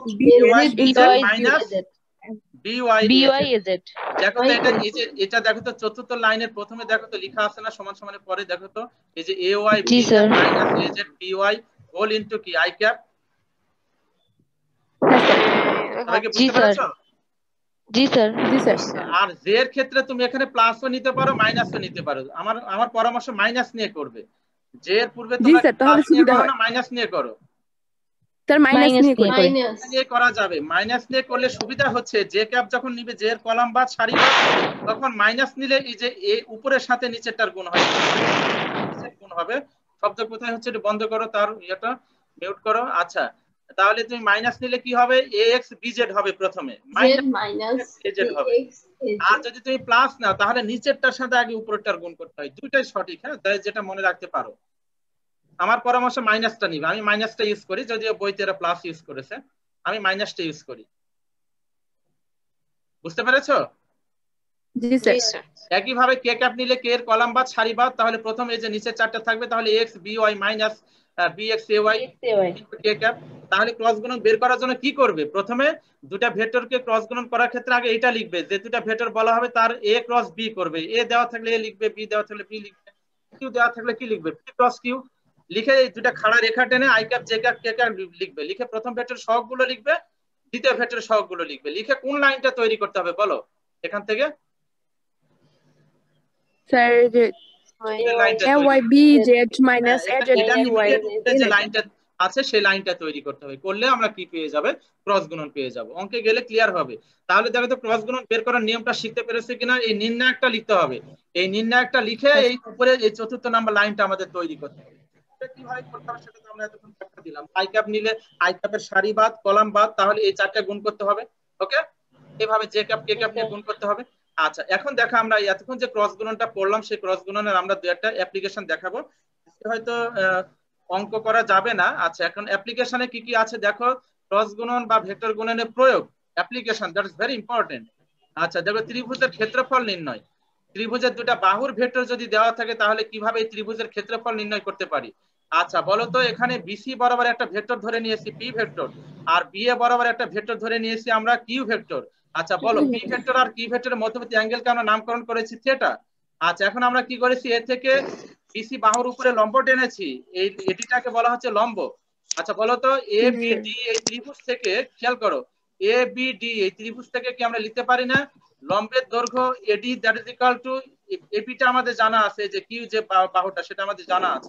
byz। দেখো তো এটা, এই যে এটা দেখো তো চতুর্থ লাইনের প্রথমে দেখো তো লেখা আছে না সমান সমানের পরে দেখো তো এই যে ay bz minus az by whole into কি i ক্যাপ। সবাইকে বুঝতে পেরেছো? জি স্যার। আর j এর ক্ষেত্রে তুমি এখানে প্লাসও নিতে পারো মাইনাসও নিতে পারো। আমার পরামর্শ মাইনাস নিয়ে করবে। j এর পূর্বে তোমরা প্লাস নিয়ে করো না মাইনাস নিয়ে করো? স্যার মাইনাস নিয়ে করা যাবে। মাইনাস নিয়ে করলে সুবিধা হচ্ছে j ক্যাপ যখন নিবে j এর কলাম বাদ সারি বাদ, তখন মাইনাস নিলে এই যে a উপরের সাথে নিচেরটার গুণ হয়, নিচের গুণ হবে। শব্দ কোথায় হচ্ছে একটু বন্ধ করো, তার এটা মিউট করো। আচ্ছা তাহলে তুমি মাইনাস নিলে কি হবে? ax bz হবে প্রথমে, মাইনাস az হবে। আর যদি তুমি প্লাস নাও তাহলে নিচেরটার সাথে আগে উপরেরটার গুণ করতে হয়। দুইটাই সঠিক, হ্যাঁ, যেটা মনে রাখতে পারো। আমার পরামর্শ মাইনাসটা নিবে, আমি মাইনাসটা ইউজ করি, যদিও বইতে এরা প্লাস ইউজ করেছে, আমি মাইনাসটা ইউজ করি। বুঝতে পেরেছো? জি স্যার। একইভাবে কে ক্যাপ নিলে কে এর কলাম বাদ সারি বাদ, তাহলে প্রথম এই যে নিচে চারটা থাকবে, তাহলে ax by minus bx ay into K cap. তাহলে ক্রস গুণন বের করার জন্য কি করবে? প্রথমে দুটা ভেক্টরকে ক্রস গুণন করার ক্ষেত্রে আগে এটা লিখবে, যে দুটা ভেক্টর বলা হবে তার a ক্রস b করবে, a দেওয়া থাকলে a লিখবে, b দেওয়া থাকলে b লিখবে, q দেওয়া থাকলে কি লিখবে, p ক্রস q লিখে এই দুটা খাড়া রেখা টেনে i cap j cap k cap লিখবে, লিখে প্রথম ভেক্টরের সহগগুলো লিখবে, দ্বিতীয় ভেক্টরের সহগগুলো লিখবে, লিখে কোন লাইনটা তৈরি করতে হবে বলো এখান থেকে? স্যার যে ay bz minus az by যে লাইনটা আছে সেই লাইনটা তৈরি করতে হবে। করলে আমরা কি পেয়ে যাবে? ক্রস গুণন পেয়ে যাব। অঙ্কে গেলে ক্লিয়ার হবে। তাহলে দেখো তো ক্রস গুণন বের করার নিয়মটা শিখতে পেরেছে কিনা? এই নির্ণায়কটা লিখতে হবে, এই নির্ণায়কটা লিখে এই উপরে এই চতুর্থ নাম্বার লাইনটা আমাদের তৈরি করতে হবে। কিভাবে করতে হবে সেটা তো আমরা এতক্ষণ ব্যাখ্যা দিলাম। আই ক্যাপ নিলে আই ক্যাপের সারি বাদ কলাম বাদ, তাহলে এই চারটা গুণ করতে হবে। ওকে, এভাবে জে ক্যাপ কে ক্যাপ নিয়ে গুণ করতে হবে। আচ্ছা এখন দেখো আমরা এতক্ষণ যে ক্রস গুণনটা পড়লাম সেই ক্রস গুণনের আমরা দুই একটা অ্যাপ্লিকেশন দেখাবো। হয়তো অঙ্ক করা যাবে না। আচ্ছা এখন অ্যাপ্লিকেশনে কি কি আছে দেখো। ক্রস গুণন বা ভেক্টর গুণনের প্রয়োগ, application, that is very important. আচ্ছা দেখো ত্রিভুজের ক্ষেত্রফল নির্ণয়। ত্রিভুজের দুটো বাহুর ভেক্টর যদি দেওয়া থাকে তাহলে কিভাবে এই ত্রিভুজের ক্ষেত্রফল নির্ণয় করতে পারি? আচ্ছা বলো তো, এখানে বিসি বরাবর একটা ভেক্টর ধরে নিয়েছি পি ভেক্টর, আর বি এ বরাবর একটা ভেক্টর ধরে নিয়েছি আমরা কিউ ভেক্টর। আচ্ছা বলো পি ভেক্টর আর কিউ ভেক্টরের মধ্যবর্তী অ্যাঙ্গেলকে আমরা নামকরণ করেছি থিটা। আচ্ছা এখন আমরা কি করেছি, এ থেকে বিসি বাহুর উপরে লম্ব টেনেছি, এটিটাকে বলা হচ্ছে লম্ব। আচ্ছা বলো তো এ বি ডি এই ত্রিভুজ থেকে, খেয়াল করো, এ বি ডি এই ত্রিভুজ থেকে কি আমরা লিখতে পারি না লম্বের দৈর্ঘ্য AD that is equal to এপিটা আমাদের জানা আছে, যে কিউ যে বাহুটা সেটা আমাদের জানা আছে।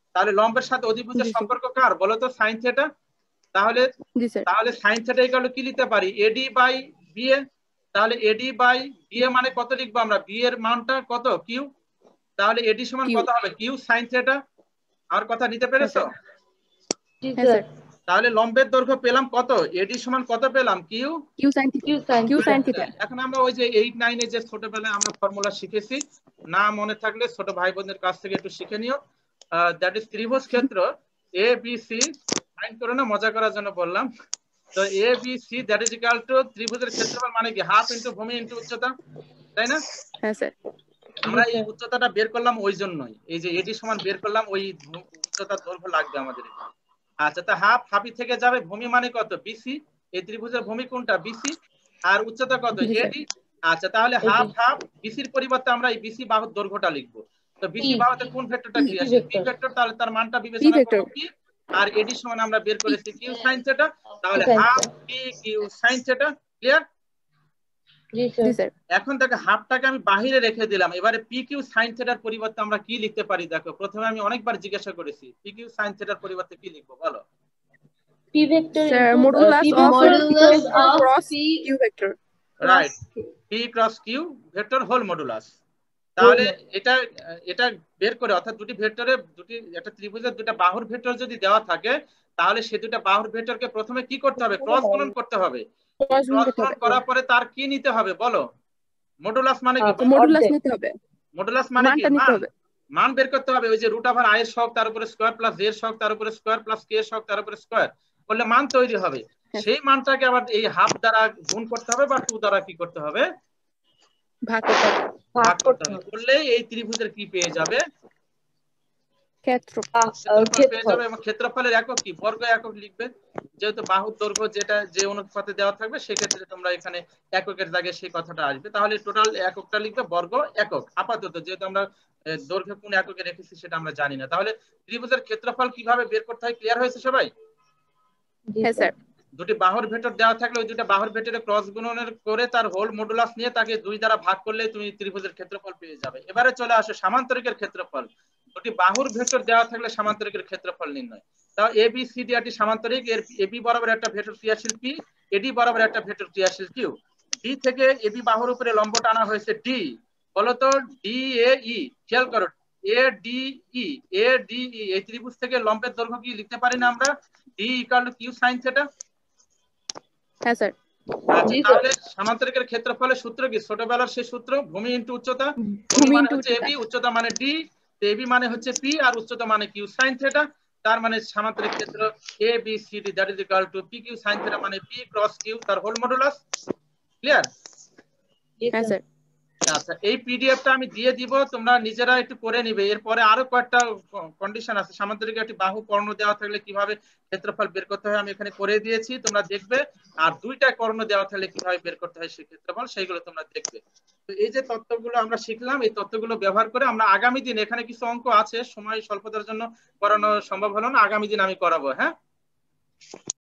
তাহলে লম্বের সাথে অধিভুজের জি স্যার। সম্পর্ক কার বলো তো? Sine theta. তাহলে জি স্যার। তাহলে সাইন থিটা ইকুয়াল কি লিখতে পারি? AD by BA. তাহলে এডি বাই বিএ মানে কত লিখবো আমরা? বি এর মানটা কত? কিউ। তাহলে এডি সমান কিউ। কত হবে? Q sine theta. আর কথা নিতে পেরেছো? জি হ্যাঁ স্যার। স্যার। তাহলে লম্বের দৈর্ঘ্য পেলাম কত? এডি সমান কত পেলাম? Q. Q sine theta. Q sine theta. এখন আমরা ওই যে 8 9 এ যে ছোটবেলায় আমরা ফর্মুলা শিখেছি, না মনে থাকলে ছোট ভাই বোনদের কাছ থেকে একটু শিখে নিও। দ্যাট ইজ ত্রিভুজ ক্ষেত্র এ বি সি। মাইন্ড করো না, মজা করার জন্য বললাম। তো A B C that is equal to ত্রিভুজের ক্ষেত্রফল মানে কি? হাফ ইনটু ভূমি ইনটু উচ্চতা, তাই না? হ্যাঁ স্যার। আমরা এই উচ্চতাটা বের করলাম ওই জন্যই, এই যে এডি সমান বের করলাম, ওই উচ্চতার দৈর্ঘ্য লাগবে আমাদের। আচ্ছা, তা হাফ হাফি থেকে যাবে, ভূমি মানে কত? বিসি। এই ত্রিভুজের ভূমি কোনটা? বিসি। আর উচ্চতা কত? জি স্যার। এডি। আচ্ছা, তাহলে হাফ হাফ বিসির পরিবর্তে আমরা এই বিসি বাহুর দৈর্ঘ্যটা লিখবো। তো বিসি বাহুতে কোন ভেক্টরটা ক্রিয়াশীল? P vector. তাহলে তার মানটা বিবেচনা করব কি? আর এডি সমান আমরা বের করেছি কিউ সাইন থিটা। তাহলে half P Q sine theta. Clear? জি জি স্যার। স্যার। এখন দেখো হাফটাকে আমি বাহিরে রেখে দিলাম। এবারে পি কিউ সাইন থিটার পরিবর্তে আমরা কি লিখতে পারি? দেখো, প্রথমে আমি অনেকবার জিজ্ঞাসা করেছি, পি কিউ সাইন থিটার পরিবর্তে কি লিখবো বলো? P vector sir into modulus P of vector cross Q vector. Right, P cross Q vector whole modulus. তাহলে এটা এটা বের করে, অর্থাৎ দুটি ভেক্টরে একটা ত্রিভুজের দুটো বাহুর ভেক্টর যদি দেওয়া থাকে, তাহলে সেই দুটো বাহুর ভেক্টরকে প্রথমে কি করতে হবে? ক্রস গুণন করতে হবে। ক্রস গুণন করার পরে তার কি নিতে হবে বলো? মডুলাস মানে কি? মডুলাস নিতে হবে। মডুলাস মানে কি? মানটা নিতে হবে। মান বের করতে হবে। ওই যে রুট ওভার আই এর সহগ তার উপরে স্কয়ার প্লাস জে এর সহগ তার উপরে স্কয়ার প্লাস কে এর সহগ তার উপরে স্কয়ার করলে মান তৈরি হবে। সেই মানটাকে আবার এই হাফ দ্বারা গুণ করতে হবে বা 2 দ্বারা কি করতে হবে? ভাগ করতে হবে। ভাগ করতে হবে। করলে এই ত্রিভুজের কি পেয়ে যাবে? ক্ষেত্রফল পেয়ে যাবে। এবং ক্ষেত্রফলের একক কি? বর্গ একক লিখবে। যেহেতু বাহুর দৈর্ঘ্য যেটা যে অনুপাতে দেওয়া থাকবে, সেক্ষেত্রে তোমরা এখানে এককের জায়গায় সেই কথাটা আসবে। তাহলে টোটাল এককটা লিখবে বর্গ একক। আপাতত যেহেতু আমরা দৈর্ঘ্য কোন এককে রেখেছি সেটা আমরা জানি না। তাহলে ত্রিভুজের ক্ষেত্রফল কিভাবে বের করতে হয় ক্লিয়ার হয়েছে সবাই? হ্যাঁ স্যার। দুটি বাহুর ভেক্টর দেওয়া থাকলে ওই দুটো বাহুর ভেক্টরে ক্রস গুণনের করে তার হোল মডুলাস নিয়ে তাকে 2 দ্বারা ভাগ করলে তুমি ত্রিভুজের ক্ষেত্রফল পেয়ে যাবে। এবারে চলে আসো সামান্তরিকের ক্ষেত্রফল। দুটি বাহুর ভেক্টর দেওয়া থাকলে সামান্তরিকের ক্ষেত্রফল নির্ণয়। তাও এ বি সি ডি একটি সামান্তরিক। এর এবি বরাবর একটা ভেক্টর ক্রিয়াশীল পি, এডি বরাবর একটা ভেক্টর ক্রিয়াশীল কিউ। ডি থেকে এবি বাহুর উপরে লম্ব টানা হয়েছে ডি। বলতো ডি এ ই, খেয়াল করো, A D E, A D E এই ত্রিভুজ থেকে লম্বের দৈর্ঘ্য কি লিখতে পারি না আমরা? D equal to Q sine theta. হ্যাঁ স্যার। আচ্ছা, তাহলে সামান্তরিকের ক্ষেত্রফলের সূত্র কি? ছোটবেলার সেই সূত্র, ভূমি ইনটু উচ্চতা। ভূমি মানে হচ্ছে এবি, উচ্চতা মানে ডি, এবি মানে হচ্ছে পি, আর উচ্চতা মানে কিউ সাইন থিটা। তার মানে সামান্তরিক ক্ষেত্র A B C D that is equal to P Q sine theta মানে পি ক্রস কিউ তার হোল মডুলাস। ক্লিয়ার? হ্যাঁ স্যার। আচ্ছা, এই পিডিএফটা আমি দিয়ে দিব, তোমরা নিজেরা একটু করে নিবে। এরপরে আরো কয়েকটা কন্ডিশন আছে। সামান্তরিক একটি বাহু কর্ণ দেওয়া থাকলে কিভাবে ক্ষেত্রফল বের করতে হয় আমি এখানে করে দিয়েছি, তোমরা দেখবে। আর দুইটা কর্ণ দেওয়া থাকলে কিভাবে বের করতে হয় সেই ক্ষেত্রফল, সেইগুলো তোমরা দেখবে। তো এই যে তথ্যগুলো আমরা শিখলাম, এই তথ্যগুলো ব্যবহার করে আমরা আগামী দিন, এখানে কিছু অঙ্ক আছে, সময় স্বল্পতার জন্য করানো সম্ভব হলো না, আগামী দিন আমি করাবো। হ্যাঁ।